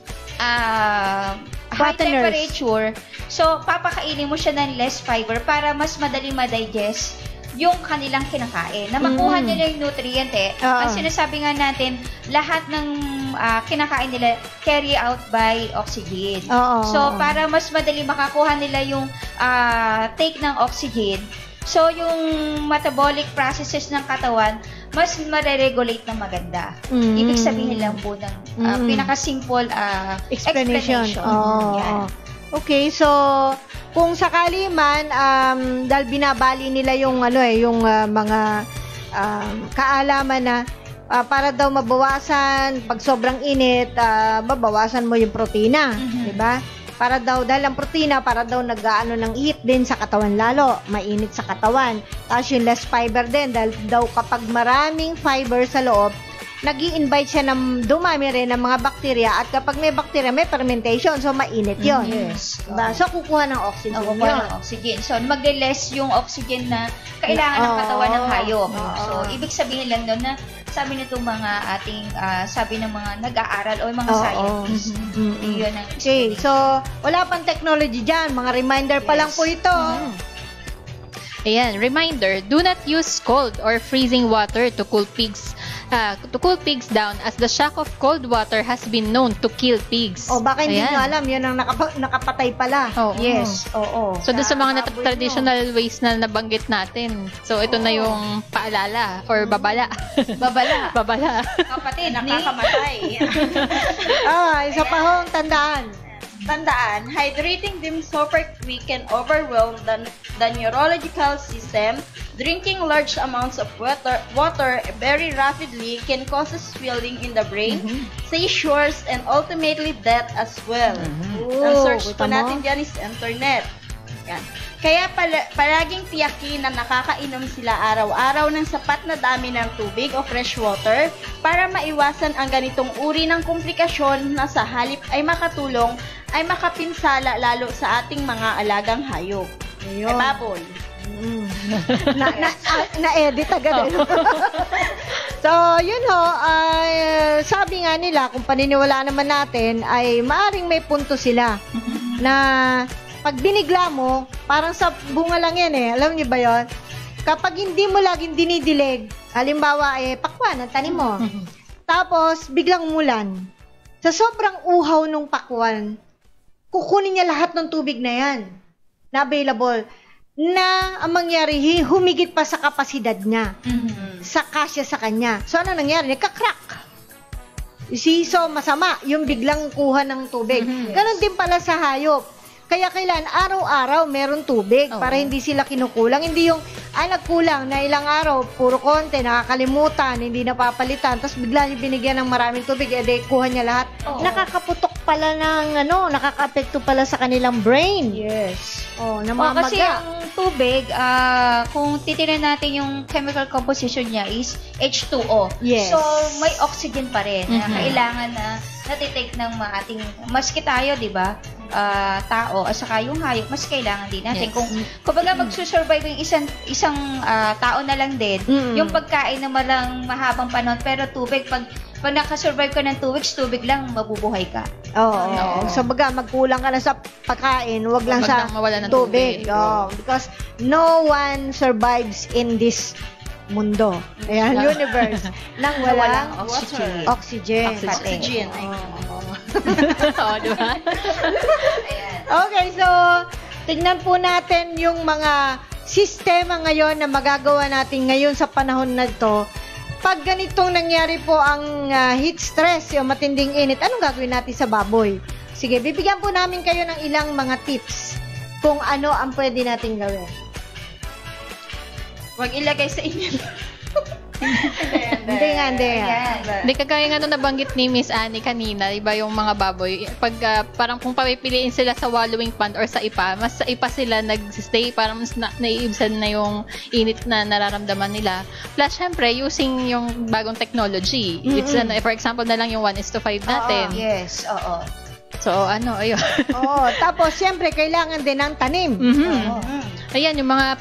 high temperature, so papakainin mo siya ng less fiber para mas madaling ma-digest yung kanilang kinakain. Na makuha nila yung nutrient Ang sinasabi nga natin, lahat ng kinakain nila carry out by oxygen. So, para mas madali makakuha nila yung take ng oxygen, so yung metabolic processes ng katawan, mas mare-regulate ng maganda. Ibig sabihin lang po ng pinaka-simple explanation. Yan. Okay, so kung sakali man dahil binabali nila yung yung mga kaalaman na para daw mabawasan, pag sobrang init, mabawasan mo yung protina, di ba? Para daw, dahil ang protina, para daw nag-aano ng heat din sa katawan lalo, mainit sa katawan. Tapos yung less fiber din, dahil daw kapag maraming fiber sa loob, nag-i-invite siya ng dumami rin ng mga bakterya, at kapag may bakterya, may fermentation, so mainit yun. Yes. Diba? So, kukuha ng oxygen Kukuha yun. ng oxygen. So, magle-less yung oxygen na kailangan ng katawan ng hayop. So, ibig sabihin lang doon na sabi nitong mga ating, sabi ng mga nag-aaral o mga scientists. Yun ang Okay, so, wala pang technology dyan. Mga reminder pa lang po ito. Ayan, reminder, do not use cold or freezing water to cool pigs down, as the shock of cold water has been known to kill pigs. O, baka hindi Ayan. nyo alam, yun ang nakapatay pala. Oo. Yes, oo. So, doon sa mga baboy traditional ways na nabanggit natin. So, ito na yung paalala or babala. babala. Babala. Kapatid ni Nakakamatay. Isa pa hong tandaan. Tandaan, hydrating them super quick can overwhelm the neurological system. Drinking large amounts of water very rapidly can cause swelling in the brain, seizures, and ultimately death as well. Ang search po natin dyan is internet. Yan. Kaya palaging tiyakin na nakakainom sila araw-araw ng sapat na dami ng tubig o fresh water para maiwasan ang ganitong uri ng komplikasyon na sa halip ay makatulong ay makapinsala lalo sa ating mga alagang hayop. Ayun. Baboy. Na-edit agad. So, yun ho, sabi nga nila, kung paniniwalaan naman natin, ay maaring may punto sila na pag binigla mo, parang sa bunga lang yan eh. Alam niyo ba yun? Kapag hindi mo laging dinidilig, halimbawa pakwan ang tanim mo. Tapos, biglang umulan. Sa sobrang uhaw nung pakwan, kukunin niya lahat ng tubig na yan na available, na ang mangyari, humigit pa sa kapasidad niya, sa kasya sa kanya. So, ano nangyari? Nagka-crack. So, masama yung biglang kuha ng tubig. Ganon din pala sa hayop. Kaya kailan araw-araw meron tubig para hindi sila kinukulang. Hindi yung, nagkulang na ilang araw, puro konti, nakakalimutan, hindi napapalitan, tapos bigla niya binigyan ng maraming tubig, kuha niya lahat. Nakakaputok pala ng, nakaka-apekto pala sa kanilang brain. Yes. Namamaga. Kasi ang tubig, kung titignan natin yung chemical composition niya is H2O. Yes. So, may oxygen pa rin na kailangan na natitake ng ating, maski tayo, di ba? Tao, at saka yung hayop, mas kailangan din natin. Yes. Kung baga magsusurvive yung isang tao na lang din, yung pagkain na malang mahabang panahon, pero tubig, pag nakasurvive ka ng 2 weeks, tubig lang, mabubuhay ka. Oo. So, baga, magkulang ka na sa pagkain, wag lang sa mawala ng tubig. tubig. Because no one survives in this mundo. Ayan, universe. Nang walang oxygen. Oxygen. Oxygen. Oo, diba? Okay, so, tignan po natin yung mga sistema ngayon na magagawa natin ngayon sa panahon na ito. Pag ganitong nangyari po ang heat stress, yung matinding init, anong gagawin natin sa baboy? Sige, bibigyan po namin kayo ng ilang mga tips kung ano ang pwede natin gawin. Huwag ilagay sa inyo. Hindi nga. Hindi, kagaya nga nabanggit ni Miss Annie kanina, iba yung mga baboy, pag parang kung papipiliin sila sa wallowing pond or sa ipa, mas sa ipa sila nag-stay, parang mas naiibsan na yung init na nararamdaman nila. Plus, syempre, using yung bagong technology. It's, for example na lang yung 1:5 natin. Yes, oo. So, ayun. Tapos, syempre, kailangan din ng tanim. Ayan,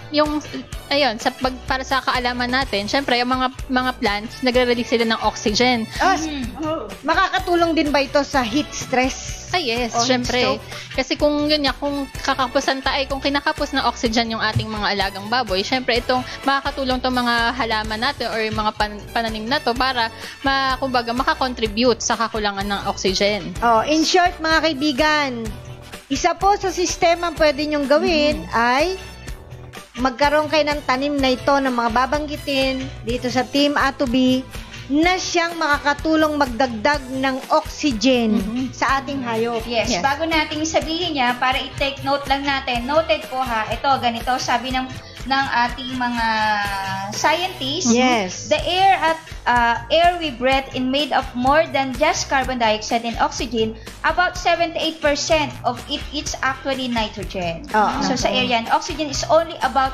para sa kaalaman natin, syempre, yung mga plants, nagre-release sila ng oxygen. Makakatulong din ba ito sa heat stress? Ay, yes, O syempre. heat Kasi kung kung kinakapos ng oxygen yung ating mga alagang baboy, syempre, itong makakatulong itong mga halaman natin or yung mga pananim na to para, kumbaga, makakontribute sa kakulangan ng oxygen. In short, mga kaibigan, isa po sa sistema pwede nyong gawin ay magkaroon kayo ng tanim na ito na mga babanggitin dito sa Team A2B na siyang makakatulong magdagdag ng oxygen sa ating hayop. Yes. Bago nating sabihin niya, para i-take note lang natin, noted po ha, ito, ganito, sabi ng ng ating mga scientists, Yes. the air we breathe is made of more than just carbon dioxide and oxygen. About 78% of it is actually nitrogen. So sa air yan, oxygen is only about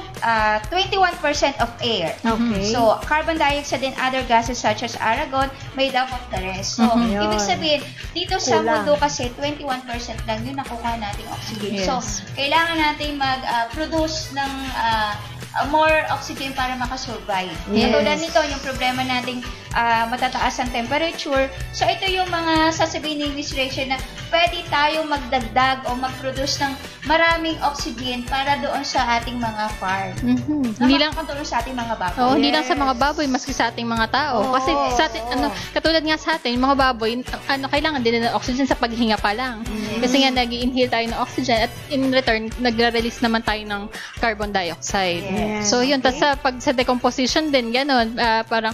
21% of air. Okay. So, carbon dioxide and other gases such as argon made up of the rest. So, ibig sabihin, dito sa mundo kasi 21% lang yung nakuha nating oxygen. Yes. So, kailangan natin mag-produce ng more oxygen para makasurvive. Yes. Katulad nito, yung problema nating matataas ang temperature. So, ito yung mga sasabihin ni Miss Rachel na pwede tayo magdagdag o mag-produce ng maraming oxygen para doon sa ating mga farm. Na Hindi lang makakatulong sa ating mga baboy. Oo, hindi lang sa mga baboy, maski sa ating mga tao. Kasi sa atin, katulad nga sa atin, mga baboy, kailangan din ng oxygen sa paghinga pa lang. Kasi nga, nag-i-inhale tayo ng oxygen at in return, nagre-release naman tayo ng carbon dioxide. So, yun. Tapos sa decomposition din, ganun, parang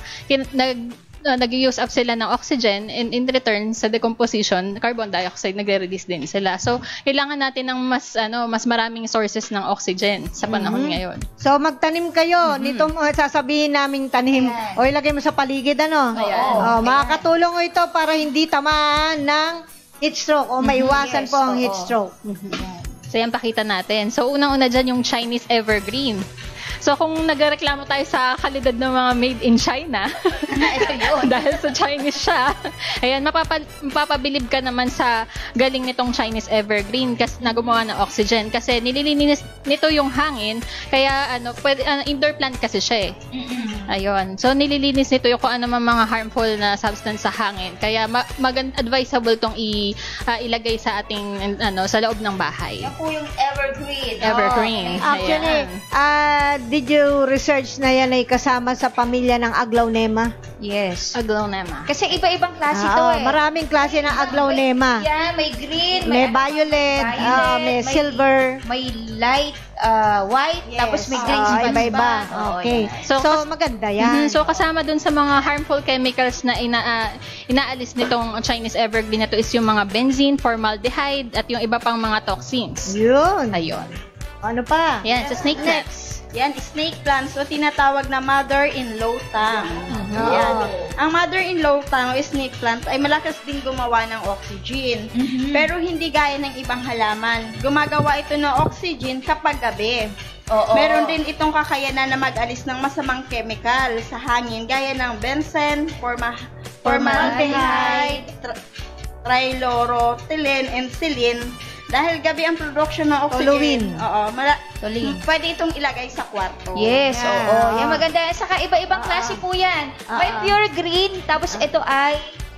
nag-use up sila ng oxygen and in return sa decomposition, carbon dioxide nagre-release din sila. So, kailangan natin ng mas maraming sources ng oxygen sa panahon ngayon. So, magtanim kayo nitong sasabihin naming tanim. O ilagay mo sa paligid, ano? Makakatulong ito para hindi tamaan ng heat stroke o maiwasan po ang heat stroke. So, yan pakita natin. So, unang-una dyan yung Chinese evergreen. So, kung nagreklamo tayo sa kalidad ng mga made in China, Ito yun. dahil sa Chinese siya, ayan, mapapabilib ka naman sa galing nitong Chinese evergreen kasi na gumawa ng oxygen. Kasi nililinis nito yung hangin, kaya indoor plant kasi siya eh. Ayun. So, nililinis nito yung kung ano man mga harmful na substance sa hangin. Kaya advisable tong ilagay sa ating sa loob ng bahay. Yan po yung evergreen. Evergreen. Actually, Ayan. did you research na yan ay kasama sa pamilya ng aglaonema? Yes. Aglaonema. Kasi iba-ibang klase to eh. Maraming klase ng aglaonema. Yan, may green, May violet, may silver. may light, white, tapos may green spots iba-iba. pa. Okay. yan. So, maganda yan. So, kasama dun sa mga harmful chemicals na inaalis nitong Chinese evergreen na to is yung mga benzene, formaldehyde, at yung iba pang mga toxins. Yun. Ayun. Ano pa? Yan, sa snake plants. Yan, snake plants, o tinatawag na mother-in-law tongue. Yan. Ang mother-in-law tongue o snake plant ay malakas din gumawa ng oxygen. Pero hindi gaya ng ibang halaman. Gumagawa ito ng oxygen kapag gabi. Meron din itong kakayanan na mag-alis ng masamang chemical sa hangin gaya ng benzene, formaldehyde, trilorotylene, and silene. Dahil gabi ang production ng oxygen. Toluene. Pwede itong ilagay sa kwarto. Yes, Yan maganda. Saka iba-ibang klase po yan. May pure green, tapos ito ay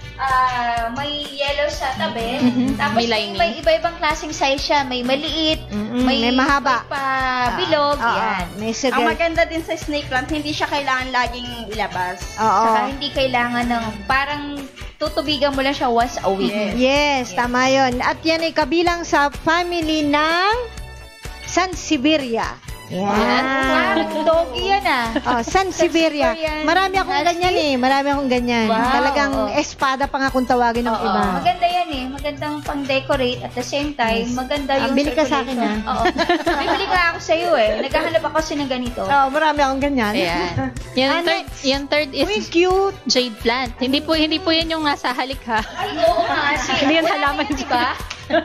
may yellow sa tabi. Tapos May lining. may iba-ibang klaseng size siya. May maliit, may mahaba. may pabilog. Yan. May Ang sugar. maganda din sa snake plant, hindi siya kailangan laging ilabas. Saka hindi kailangan ng parang tutubigan mo lang siya once a week. Yes, tama yun. At yan ay kabilang sa family ng Sansevieria. Parang doggy yan Sansevieria. Marami akong ganyan Wow, Talagang espada pa nga kung tawagin ng iba. Maganda yan eh. Magandang pang-decorate at the same time, maganda yung bili ka sa akin, circulation. Oo. Bibili ka ako sa'yo eh. Naghahanap ako kasi ng ganito. Marami akong ganyan. Ayan. Yung third is Cute. jade plant. Hindi po yan yung nasa halik ha. Ay, oo nga. Hindi yan halaman, di ba?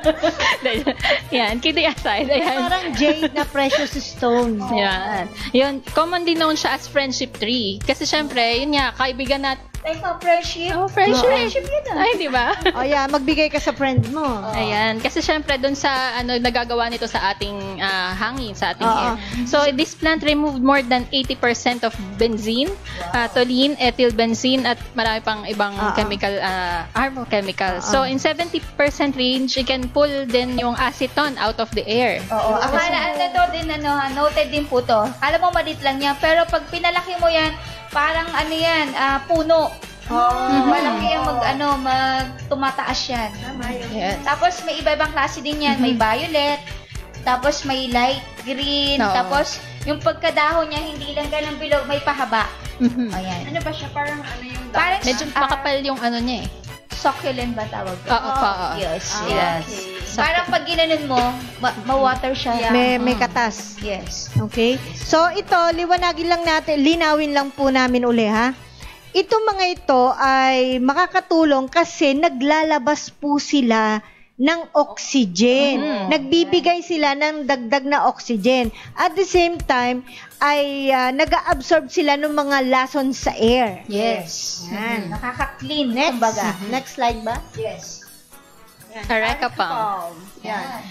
Yan, kidding aside. Ayan. Parang jade na precious stone. Yan. Yun, commonly known siya as friendship tree. Kasi syempre, yun nga, kaibigan natin. Teka, friendship. Friendship yun Ay, di ba? Magbigay ka sa friend mo. Ayan. Kasi syempre, dun sa nagagawa nito sa ating hangin, sa ating air. So, this plant removed more than 80% of benzene, toluene, ethyl benzene, at marami pang ibang chemical, harmful chemicals. So, in 70% range, you can pull din yung acetone out of the air. Akala noted din po to. Alam mo, malit lang yan. Pero pag pinalaki mo yan, parang puno. Malaki yung tumataas yan. Yes. Tapos may iba-ibang klase din yan. May violet, tapos may light green, tapos yung pagkadahon niya, hindi lang ganang bilog, may pahaba. Ayan. Ano ba siya? Parang yung Medyo makapal yung niya eh. Succulent ba tawag? Oo. Yes. Yes. Parang pag ginanon mo, ma-water siya. May katas. Yes. Okay? So, ito, linawin lang po namin uli, ha? Itong mga ito ay makakatulong kasi naglalabas po sila ng oxygen. Nagbibigay sila ng dagdag na oxygen. At the same time, ay nag-absorb sila ng mga lason sa air. Yes. Yan. Nakaka-clean, Next. kumbaga. Next slide ba? Yes. Areca palm. Yan.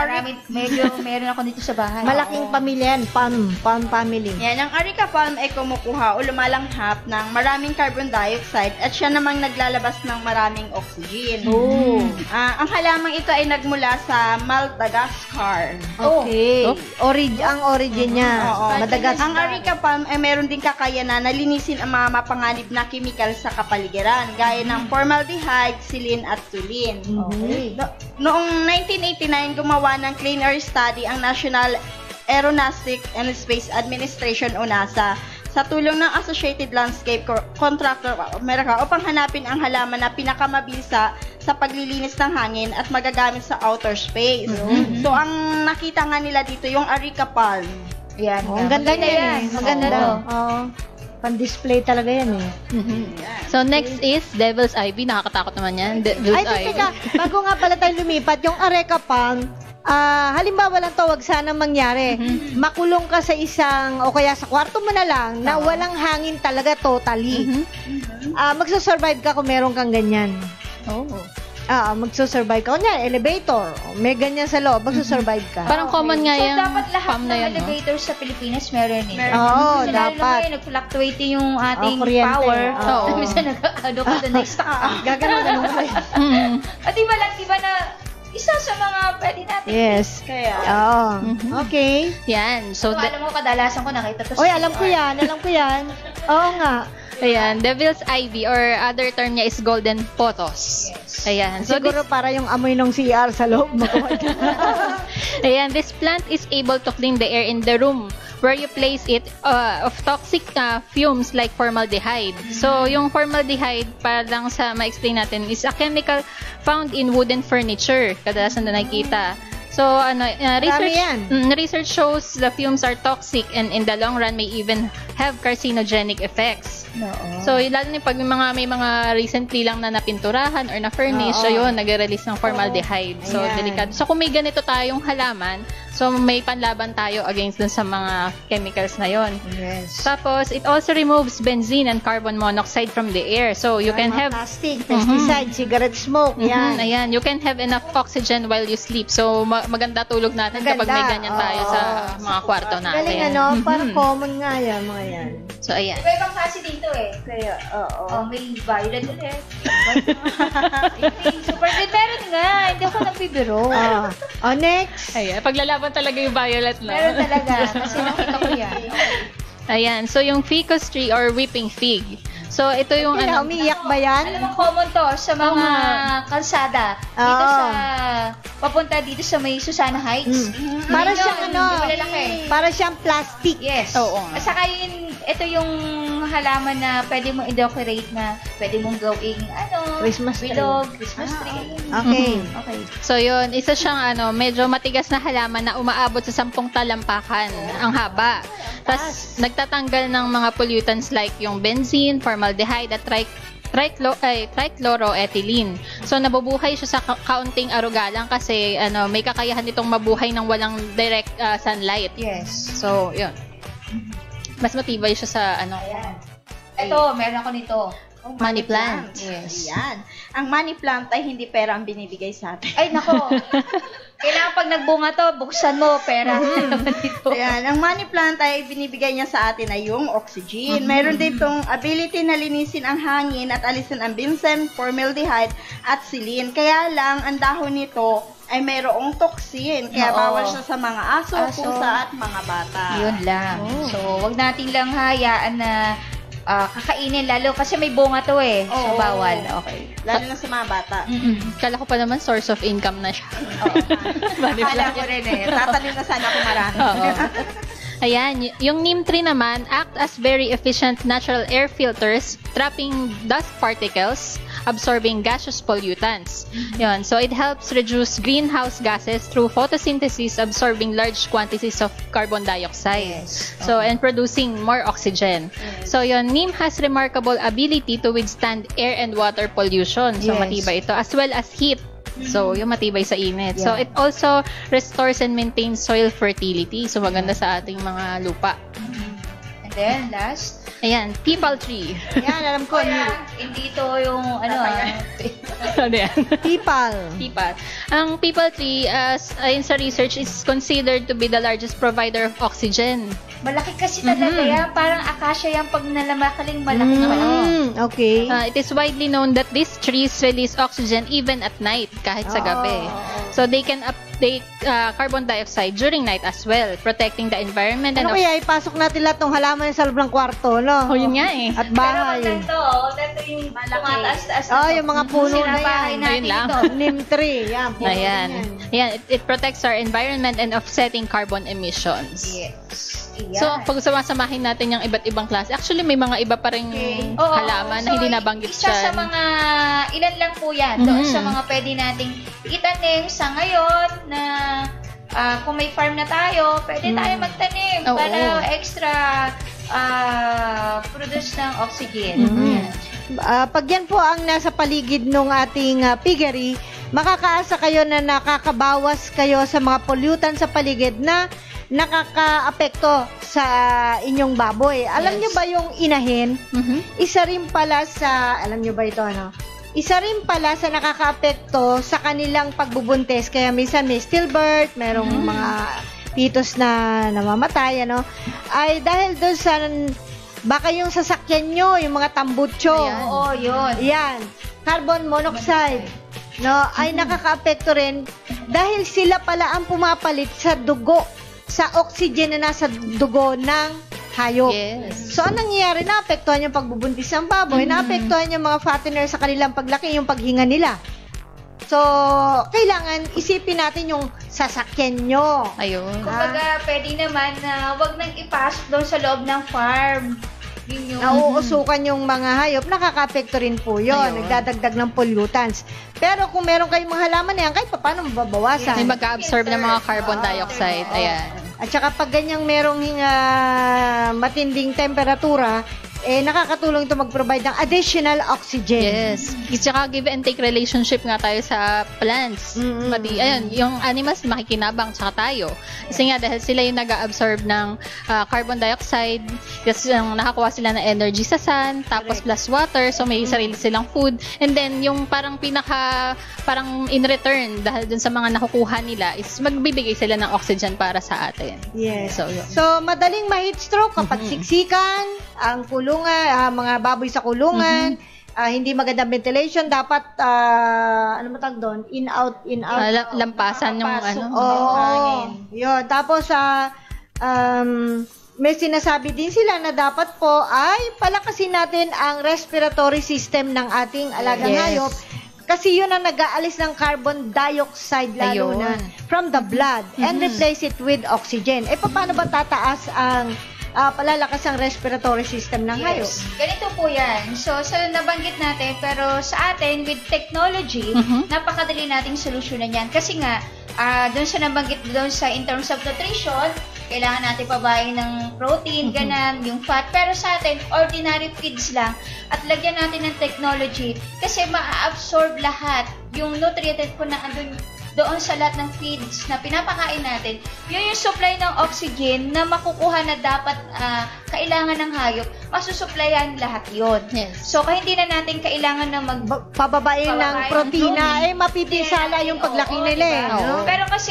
Meron ako dito sa bahay. Malaking pamilya yan. Palm family. Yan, ang areca palm ay kumukuha o lumalanghap ng maraming carbon dioxide at siya namang naglalabas ng maraming oxygen. Ang halamang ito ay nagmula sa Madagascar. Okay. Ang origin niya. Madagascar. Ang areca palm ay meron din kakayanan na linisin ang mga mapanganib na chemical sa kapaligiran, gaya ng formaldehyde, xylene at toluene. Noong 1989, gumawa ng clean air study ang National Aeronautics and Space Administration o NASA sa tulong ng Associated Landscape Contractor of America upang hanapin ang halaman na pinakamabisa sa paglilinis ng hangin at magagamit sa outer space. So, ang nakita nga nila dito, yung areca palm. Yan. Ang ganda niya yan. Maganda to. Pan-display talaga yan eh. So next is Devil's Ivy. Nakakatakot naman yan. Devil's Ay, Ivy. teka, bago nga pala tayo lumipat, yung areca palm, halimbawa lang to, wag sana mangyari. Makulong ka sa isang, o kaya sa kwarto mo na lang, na walang hangin talaga totally. Magsusurvive ka kung meron kang ganyan. Magsusurvive ka. Kunya, elevator, may ganyan sa loob, magsusurvive ka. Parang common nga So, yan. dapat lahat palm na ng yan, no? elevators sa Pilipinas meron eh. Oo, Kasi lalo dapat. naman ngayon, nag-fluctuate yung ating kuryente. power. Oo. Minsan nag-ano ka doon, na-stuck ka. Ganun ka. At di ba na isa sa mga pwede natin. Yes. Kaya, Okay. Yan. So, alam mo, kadalasan ko nakita to. Oy, alam ko yan. Oo nga. Ayan, Devil's Ivy or other term niya is golden pothos. Ayan. So Siguro para yung amoy ng CR sa loob mo. ayan, this plant is able to clean the air in the room where you place it of toxic fumes like formaldehyde. So, yung formaldehyde, para lang sa ma-explain natin, is a chemical found in wooden furniture. Kadalasan na nakikita. So, research shows the fumes are toxic and in the long run may even have carcinogenic effects. So, lalo na pag may mga recently lang na napinturahan or na-furnish, ayun, nag-release ng formaldehyde. So, delikado. So, kung may ganito tayong halaman, so may panlaban tayo against dun sa mga chemicals na yon. Yes. Tapos, it also removes benzene and carbon monoxide from the air. So, you can have... Plastic, pesticide, cigarette smoke, yan. Ayan, you can have enough oxygen while you sleep. So, maganda tulog natin kapag may ganyan tayo sa mga kwarto natin. Galing parang common nga yan, mga yan. So, ayan. Iba-ibang klase dito eh. kaya, may violet ulit. Super red. Meron nga. Hindi ako nagbibiro. Next. Ayan, paglalaban talaga yung violet, no? Meron talaga. Kasi nakita ko yan. Ayan, so yung ficus tree or weeping fig. So, ito yung umiiyak ba yan? Alam mo, common to sa mga kalsada. Dito sa, papunta dito sa may Susana Heights. Para siyang para siyang plastic. Yes. Oo. At saka ito yung halaman na pwede mong i-decorate na pwede mong gawing, Christmas tree. bilog, Christmas tree. Okay. Okay. So yun, isa siyang medyo matigas na halaman na umaabot sa 10 talampakan ang haba. Tapos nagtatanggal ng mga pollutants like yung benzene, formaldehyde at trichloroethylene. So nabubuhay siya sa kaunting arugalang kasi may kakayahan itong mabuhay ng walang direct sunlight. Yes. So yun. Mas matibay siya sa Ayan. Ito, meron ako nito. money plant. Yes. Ayan. Ang money plant ay hindi pera ang binibigay sa atin. Ay, nako. Kailangan pag nagbunga to, buksan mo, pera. Ayan, ang money plant ay binibigay niya sa atin ay yung oxygen. Mayroon din itong ability na linisin ang hangin at alisin ang benzene, formaldehyde at xylene. Kaya lang, ang dahon nito ay mayroong toxin. Kaya bawal siya sa mga aso, pusa at mga bata. Yun lang. So, wag natin lang hayaan na kakainin lalo kasi may bunga to eh. So, bawal. Okay. Lalo na sa mga bata. Kala ko pa naman source of income na siya. Akala ko rin eh. Tatanim na sana ako marami. Ayan, yung neem tree naman act as very efficient natural air filters, trapping dust particles, absorbing gaseous pollutants. Yun, so it helps reduce greenhouse gases through photosynthesis, absorbing large quantities of carbon dioxide. So, and producing more oxygen. So, yun, neem has remarkable ability to withstand air and water pollution. So, matibay ito, as well as heat. So, yung matibay sa init. So, it also restores and maintains soil fertility. So, maganda sa ating mga lupa. And then, last. Ayan, peepal tree. Yan, alam ko. Hindi to yung, ano Ayan. People. Peepal. Ang peepal tree, ayon sa research, is considered to be the largest provider of oxygen. Malaki kasi talaga yan. Parang akasya yan pag nalamakaling malaki. Okay. It is widely known that these trees release oxygen even at night, kahit sa gabi. So they can uptake carbon dioxide during night as well, protecting the environment. Ano kaya, ipasok natin lahat ng halaman sa loob ng kwarto, no? Oh, yun nga eh. At bahay. Pero ito yung tumataas-taas na Yung mga puno na sinabahay yan. natin Ayun lang. ito. Neem tree. Yan, puno Ayan. yan. Ayan, it protects our environment and offsetting carbon emissions. Yes. So, pag sumasamahin natin yung iba't ibang klase, actually may mga iba pa ring halaman na hindi nabanggit isa dyan. sa mga, ilan lang po yan, doon sa mga pwede nating itanim sa ngayon na kung may farm na tayo, pwede tayo magtanim para extra produce ng oxygen. Pag yan po ang nasa paligid ng ating piggery, makakaasa kayo na nakakabawas kayo sa mga pollutant sa paligid na nakakaapekto sa inyong baboy. Alam nyo ba yung inahin? Isa rin pala sa, alam nyo ba ito, ano? Isa rin pala sa nakakaapekto sa kanilang pagbubuntis. Kaya minsan may stillbirth, merong mga fetus na namamatay, ano? Ay dahil doon sa, baka yung sasakyan nyo, yung mga tambutso. Oo, yun. Yan. Carbon monoxide. No, ay nakakaapekto rin dahil sila pala ang pumapalit sa dugo, sa oxygen na nasa dugo ng hayop. Yes. So, anong nangyayari? Naapektuhan yung pagbubuntis ng baboy, naapektuhan yung mga fattener sa kanilang paglaki, yung paghinga nila. So, kailangan isipin natin yung sasakyan nyo. Ayun. Kumbaga, pwede naman na wag nang ipasok doon sa loob ng farm. Yun yung Nauusukan yung mga hayop, nakaka-apekto rin po yun. Nagdadagdag ng pollutants. Pero kung meron kayong mga halaman na yan, kahit paano mababawasan. May mag-absorb ng mga carbon dioxide. Ayan. At saka pag ganyang merong matinding temperatura, nakakatulong ito mag-provide ng additional oxygen. Yes. Tsaka give and take relationship nga tayo sa plants. Ayun, yung animals makikinabang tsaka tayo. Kasi nga dahil sila yung nag-absorb ng carbon dioxide, kasi yung nakakuha sila ng energy sa sun, tapos plus water, so may sarili silang food. And then yung parang parang in return, dahil dun sa mga nakukuha nila, is magbibigay sila ng oxygen para sa atin. Yes. So, yun. So, madaling ma-heat stroke kapag siksikan, ang kulungan, mga baboy sa kulungan, hindi magandang ventilation, dapat, ano mo tawag doon? In-out. Lampasan yung hangin. Yun. Tapos, may sinasabi din sila na dapat po ay palakasin natin ang respiratory system ng ating alagang hayop. Kasi yun ang nag-aalis ng carbon dioxide lalo na from the blood and replace it with oxygen. Paano ba tataas ang palalakas ang respiratory system ng hayop? Ganito po yan. So nabanggit natin, pero sa atin, with technology, napakadali nating solusyonan yan. Kasi nga, doon sa nabanggit doon sa in terms of nutrition, kailangan natin pabain ng protein, ganan, yung fat. Pero sa atin, ordinary feeds lang. At lagyan natin ng technology kasi ma-absorb lahat yung nutrient po na andun doon sa lahat ng feeds na pinapakain natin. Yun yung supply ng oxygen na makukuha na dapat kailangan ng hayop. Masusupplyan lahat yun. Yes. So, kaya hindi na natin kailangan na pababain ng protina, mapipinsala yung paglaki nila. Pero kasi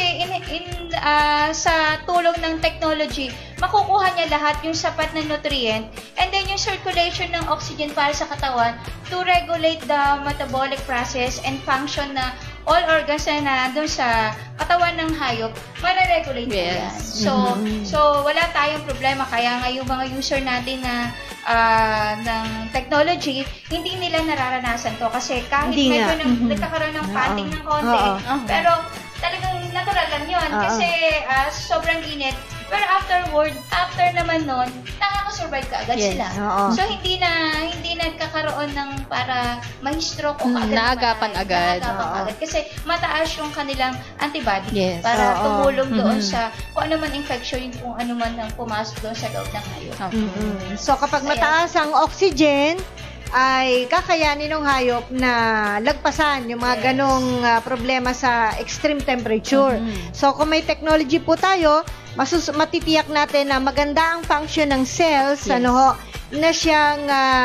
sa tulong ng technology, makukuha niya lahat yung sapat na nutrient and then yung circulation ng oxygen para sa katawan to regulate the metabolic process and function na all organs na doon sa katawan ng hayop, mare-regulate yan. So, wala tayong problema. Kaya nga yung mga user natin na ng technology, hindi nila nararanasan to. Kasi kahit medyo nagkakaroon ng panting ng konti, pero talagang natural lang yun. Kasi sobrang init, Pero after naman nun, nakaka-survive ka agad sila. Oo. So, hindi nagkakaroon ng para ma-stroke o agad. Naagapan agad. Agad. Kasi mataas yung kanilang antibody Yes. para tumulong doon sa kung ano man infection, kung ano man ang pumasok doon sa loob ng hayop. So kapag mataas ang oxygen, ay kakayanin ng hayop na lagpasan yung mga ganong problema sa extreme temperature. So kung may technology po tayo, matitiyak natin na maganda ang function ng cells, na siyang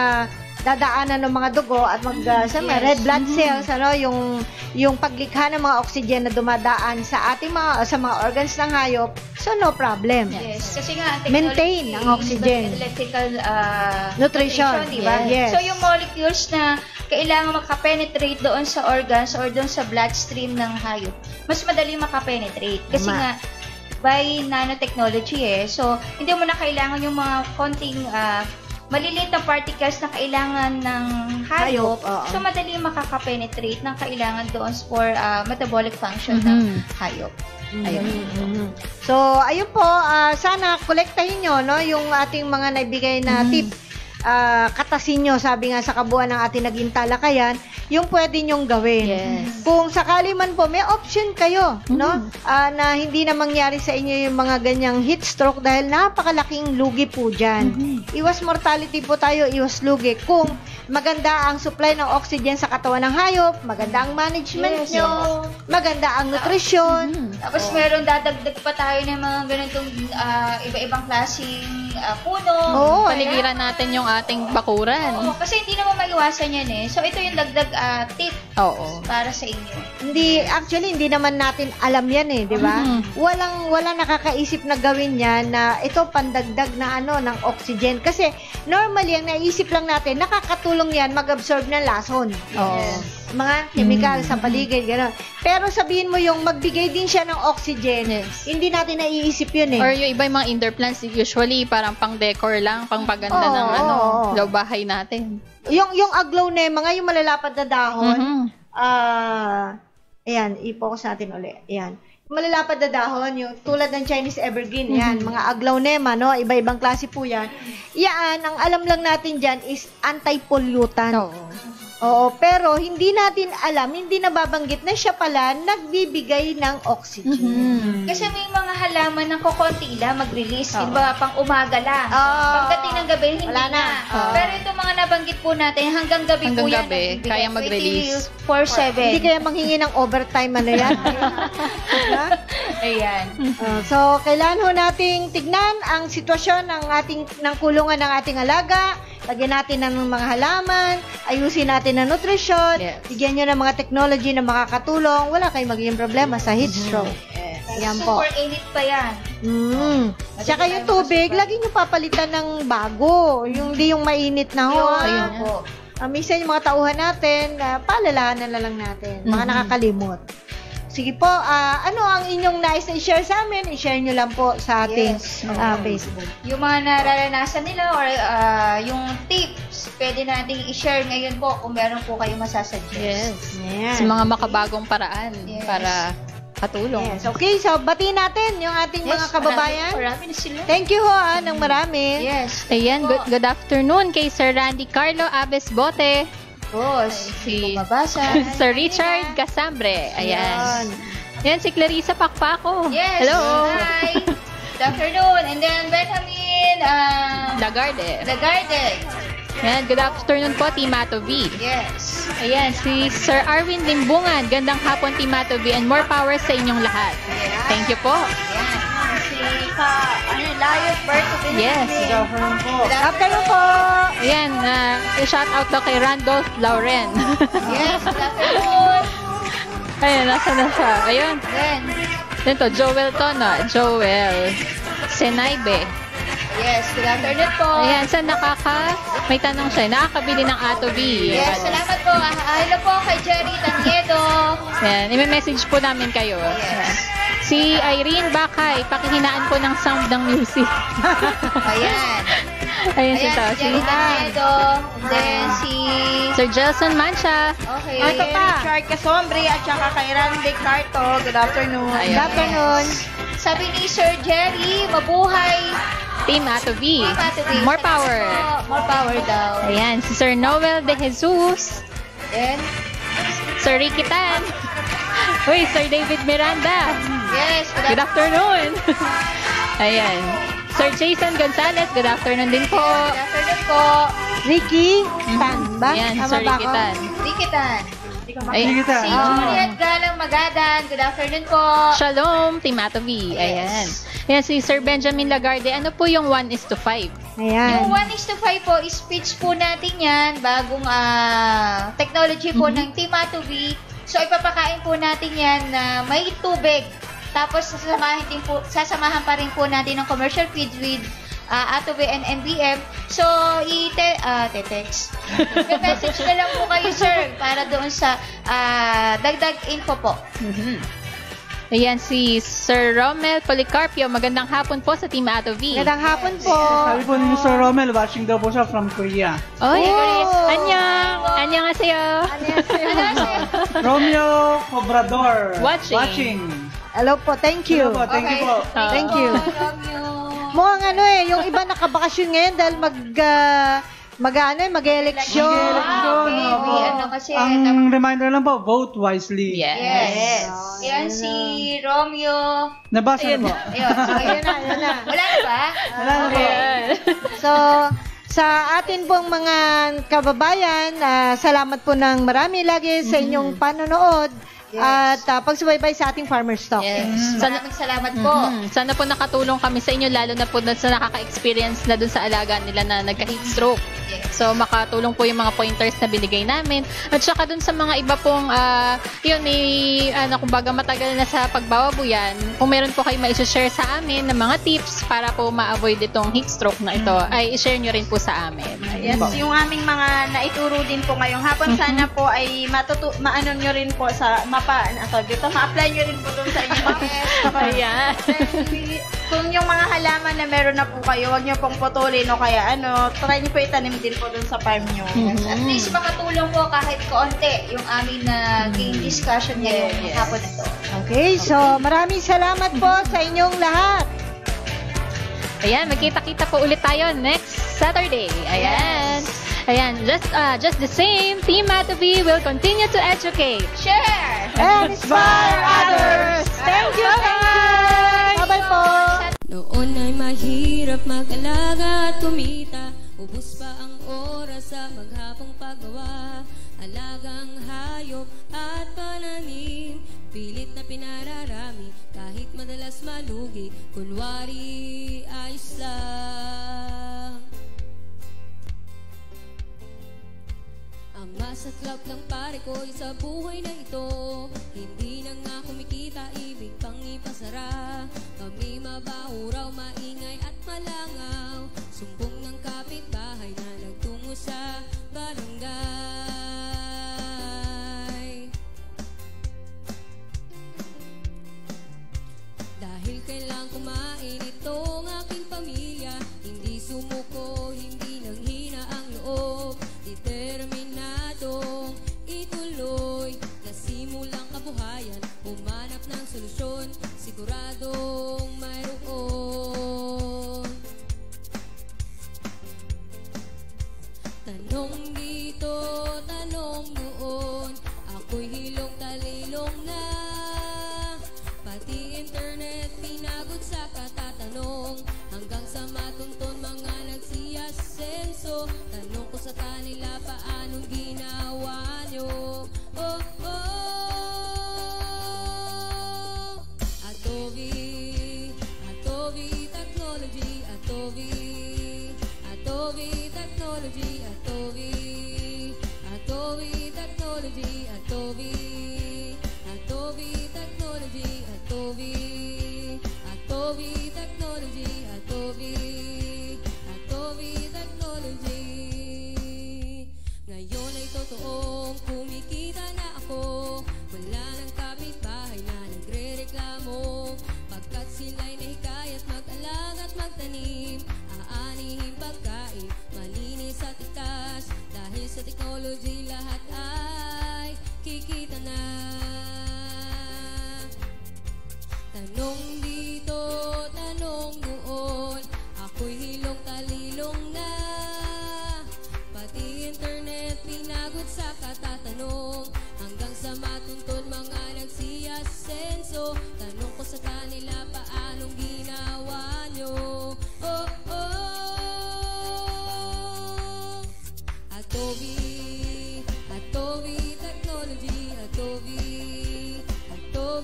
dadaanan ng mga dugo at red blood cells, yung paglikha ng mga oxygen na dumadaan sa ating sa mga organs ng hayop. So no problem. Yes. Kasi nga, ang Maintain ang oxygen. Electrical Nutrition, diba? yes. So, yung molecules na kailangan makapenetrate doon sa organs or doon sa bloodstream ng hayop, mas madali makapenetrate. Kasi nga, by nanotechnology So, hindi mo na kailangan yung mga konting maliliit na particles na kailangan ng hayop. So, madali makakapenetrate ng kailangan doon for metabolic function ng hayop. Ayun. So, ayun po, sana kolektahin nyo, yung ating mga naibigay na tip. Katasin nyo, sabi nga sa kabuuan ng ating naging talakayan, yung pwede nyong gawin. Yes. Kung sakali man po, may option kayo, na hindi na mangyari sa inyo yung mga ganyang heat stroke dahil napakalaking lugi po dyan. Iwas mortality po tayo, iwas lugi. Kung maganda ang supply ng oxygen sa katawan ng hayop, maganda ang management nyo, maganda ang nutrisyon. Tapos meron dadagdag pa tayo ng mga ganitong iba-ibang klaseng puno. Paligiran natin yung ating bakuran. Kasi hindi naman maiwasan yan So, ito yung dagdag tip para sa inyo. Hindi naman natin alam yan di ba? Walang nakakaisip na gawin yan na ito pandagdag na ng oxygen. Kasi normally, ang naisip lang natin, nakakatulong yan mag-absorb ng lason. Mga chemical sa paligid, gano'n. Pero sabihin mo yung magbigay din siya ng oxygen, hindi natin naiisip yun Or yung iba yung mga indoor plants, usually parang pang-decor lang, pang-paganda ng loob bahay natin. Yung aglaonema nga, yung malalapad na dahon, ayan, i-focus natin ulit. Ayan. Malalapad na dahon, yung tulad ng Chinese evergreen, yan, mga aglaonema, iba-ibang klase po yan. Yan, ang alam lang natin dyan is anti-pollutant. Pero hindi natin alam, hindi nababanggit na siya pala nagbibigay ng oxygen. Kasi may mga halaman na kukunti lang mag-release, diba, pang umaga lang. Pagdating ng gabi, hindi na. Pero itong mga nabanggit po natin, hanggang gabi po yan. Kaya mag-release. 4-7. Hindi kaya manghingi ng overtime yan. Ayan. So, kailangan ho nating tignan ang sitwasyon ng kulungan ng ating alaga. Lagyan natin ng mga halaman, ayusin natin ang nutrisyon, bigyan nyo ng mga technology na makakatulong, wala kayong magiging problema sa heat stroke. Yan po. Super init pa yan. Tsaka yung tubig, lagi nyo papalitan ng bago. Yung di yung mainit na ho. Ayun po. Minsan yung mga tauhan natin, paalalahanan na lang natin. Mga nakakalimot. Sige po, ano ang inyong nais na i-share sa amin? I-share nyo lang po sa ating Facebook. Yung mga nararanasan nila or yung tips, pwede nating i-share ngayon po kung meron po kayo masasuggest. Sa mga makabagong paraan para katulong. Okay, so batiin natin yung ating mga kababayan. Marami na sila. Thank you ho, ng marami. Ayan, good afternoon kay Sir Randy Carlo Abes Bote. Si Sir Richard Casambre. Ayan. Yan, si Clarissa Pakpako. Yes. Hello. Hi. Good afternoon. And then Benjamin Lagarde. Yan, good afternoon po, Team Mato V. Yes. Ayan, si Sir Arwin Limbungan. Gandang hapon, Team Mato V. And more power sa inyong lahat. Thank you po. Yan. Si Layos Berto. Yes. Good afternoon po. Ayan, shout out daw kay Randolph Lauren. Yes, good afternoon. Ayan, nasa na siya. Ayun. Then, Ito, Joel to, no? Joel Senaybe. Yes, good afternoon po. Ayan, may tanong siya, nakakabili ng Ato B. Yes, salamat po. Hello po kay Jerry Taniedo. Ayan, i-message po namin kayo. Yes. Si Irene Bakay, pakihinaan po ng sound ng music. Ayan. Ayan si Jerry Taniedo. Then si Sir Jelson Mancha. Okay. Ito pa. Richard Casombre at saka kay Randy Carto. Good afternoon. Ayun. Good afternoon. Sabi ni Sir Jerry, mabuhay. Team Ato V. Team Ato V. More power. More power daw. Ayan, si Sir Noel De Jesus. Then, Sir Ricky Tan. Uy, Sir David Miranda. yes, Good afternoon. Ayan. Sir Jason Gonzalez, good afternoon din po. Good afternoon po. Ricky Tan ba? Ayan, Tama Sir ba Ricky ako? Tan. Rikitan. Ay, Sige kita. Si Juliet Galang Magadan, good afternoon po. Shalom, Team Ato V. Ayan. Ayan, si Sir Benjamin Lagarde. Ano po yung 1:5? Ayan. Yung 1:5 po, speech po natin yan, bagong technology po ng Team Ato V. So, ipapakain po natin yan na may tubig. Tapos, sasamahan pa rin po natin ng commercial feeds with Ato V and NBM. So, text. Message na lang po kayo, sir, para doon sa dagdag info po. Ayan, si Sir Romel Policarpio. Magandang hapon po sa Team Ato V. Magandang hapon po. Sabi po ni Sir Romel, watching daw po siya from Korea. Oy, Oh! Annyeong! Annyeonghaseyo! Romeo Cobrador. Watching. Hello po, thank you. Hello po, thank you po. Thank you. Romeo. Mukhang yung iba nakabakasyon ngayon dahil mag-eleksyon. Mag-eleksyon, opo. Kasi, Ang reminder lang po, vote wisely. yes. Yan si Romeo. Nabasa na po. Ayun. Ayun na. Wala na ba? Wala na po. So, sa atin pong mga kababayan, salamat po ng marami lagi sa inyong panonood at pagsubaybay sa ating Farmer's Talk. Yes. Maraming salamat po. Sana po nakatulong kami sa inyo, lalo na po dun sa nakaka-experience na dun sa alaga nila na nagka-heat stroke. So, makatulong po yung mga pointers na binigay namin. At saka dun sa mga iba pong, kumbaga matagal na sa pagbababuyan, kung meron po kayo ma-share sa amin ng mga tips para po ma-avoid itong heat stroke na ito, ay i-share nyo rin po sa amin. Yes, yung aming mga naituro din po ngayong hapon, sana po ay maano nyo rin po sa ma-apply nyo rin po doon sa inyo. Ayan. Kung yung mga halaman na meron na po kayo, wag nyo pong putulin o kaya try nyo po itanim din po doon sa farm nyo. At least makatulong po kahit konti yung aming game discussion ngayong hapon na to. Okay, so maraming salamat po sa inyong lahat. Ayan, magkita-kita po ulit tayo next Saturday. Ayan. Ayan, just the same, Team Ato V will continue to educate, Share! And inspire others. Thank you. Bye-bye po. Noon ay mahirap mag-alaga at kumita. Ubus pa ang oras sa maghapong paggawa. Alagang hayop at pananim, pilit na pinararami kahit madalas malugi. Kunwari ayos lang. Ang masaklap ng pare ko sa buhay na ito, hindi na nga kumikita, ibig pang ipasara. Kami mabaho raw, maingay at malangaw, sumbong ng kapitbahay na nagtungo sa barangay. Dahil kailang kumain itong aking pamilya, hindi sumuko, hindi nanghina ang loob, determinadong ituloy, nasimula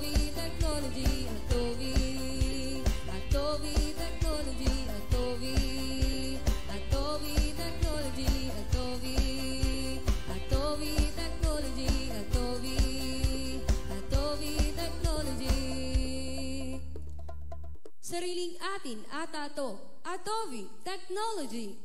Adobe Technology, Adobe. Adobe Technology, Adobe. Adobe Technology, Adobe. Adobe Technology, Adobe. Adobe Technology. Sariling atin ata to. Adobe Technology.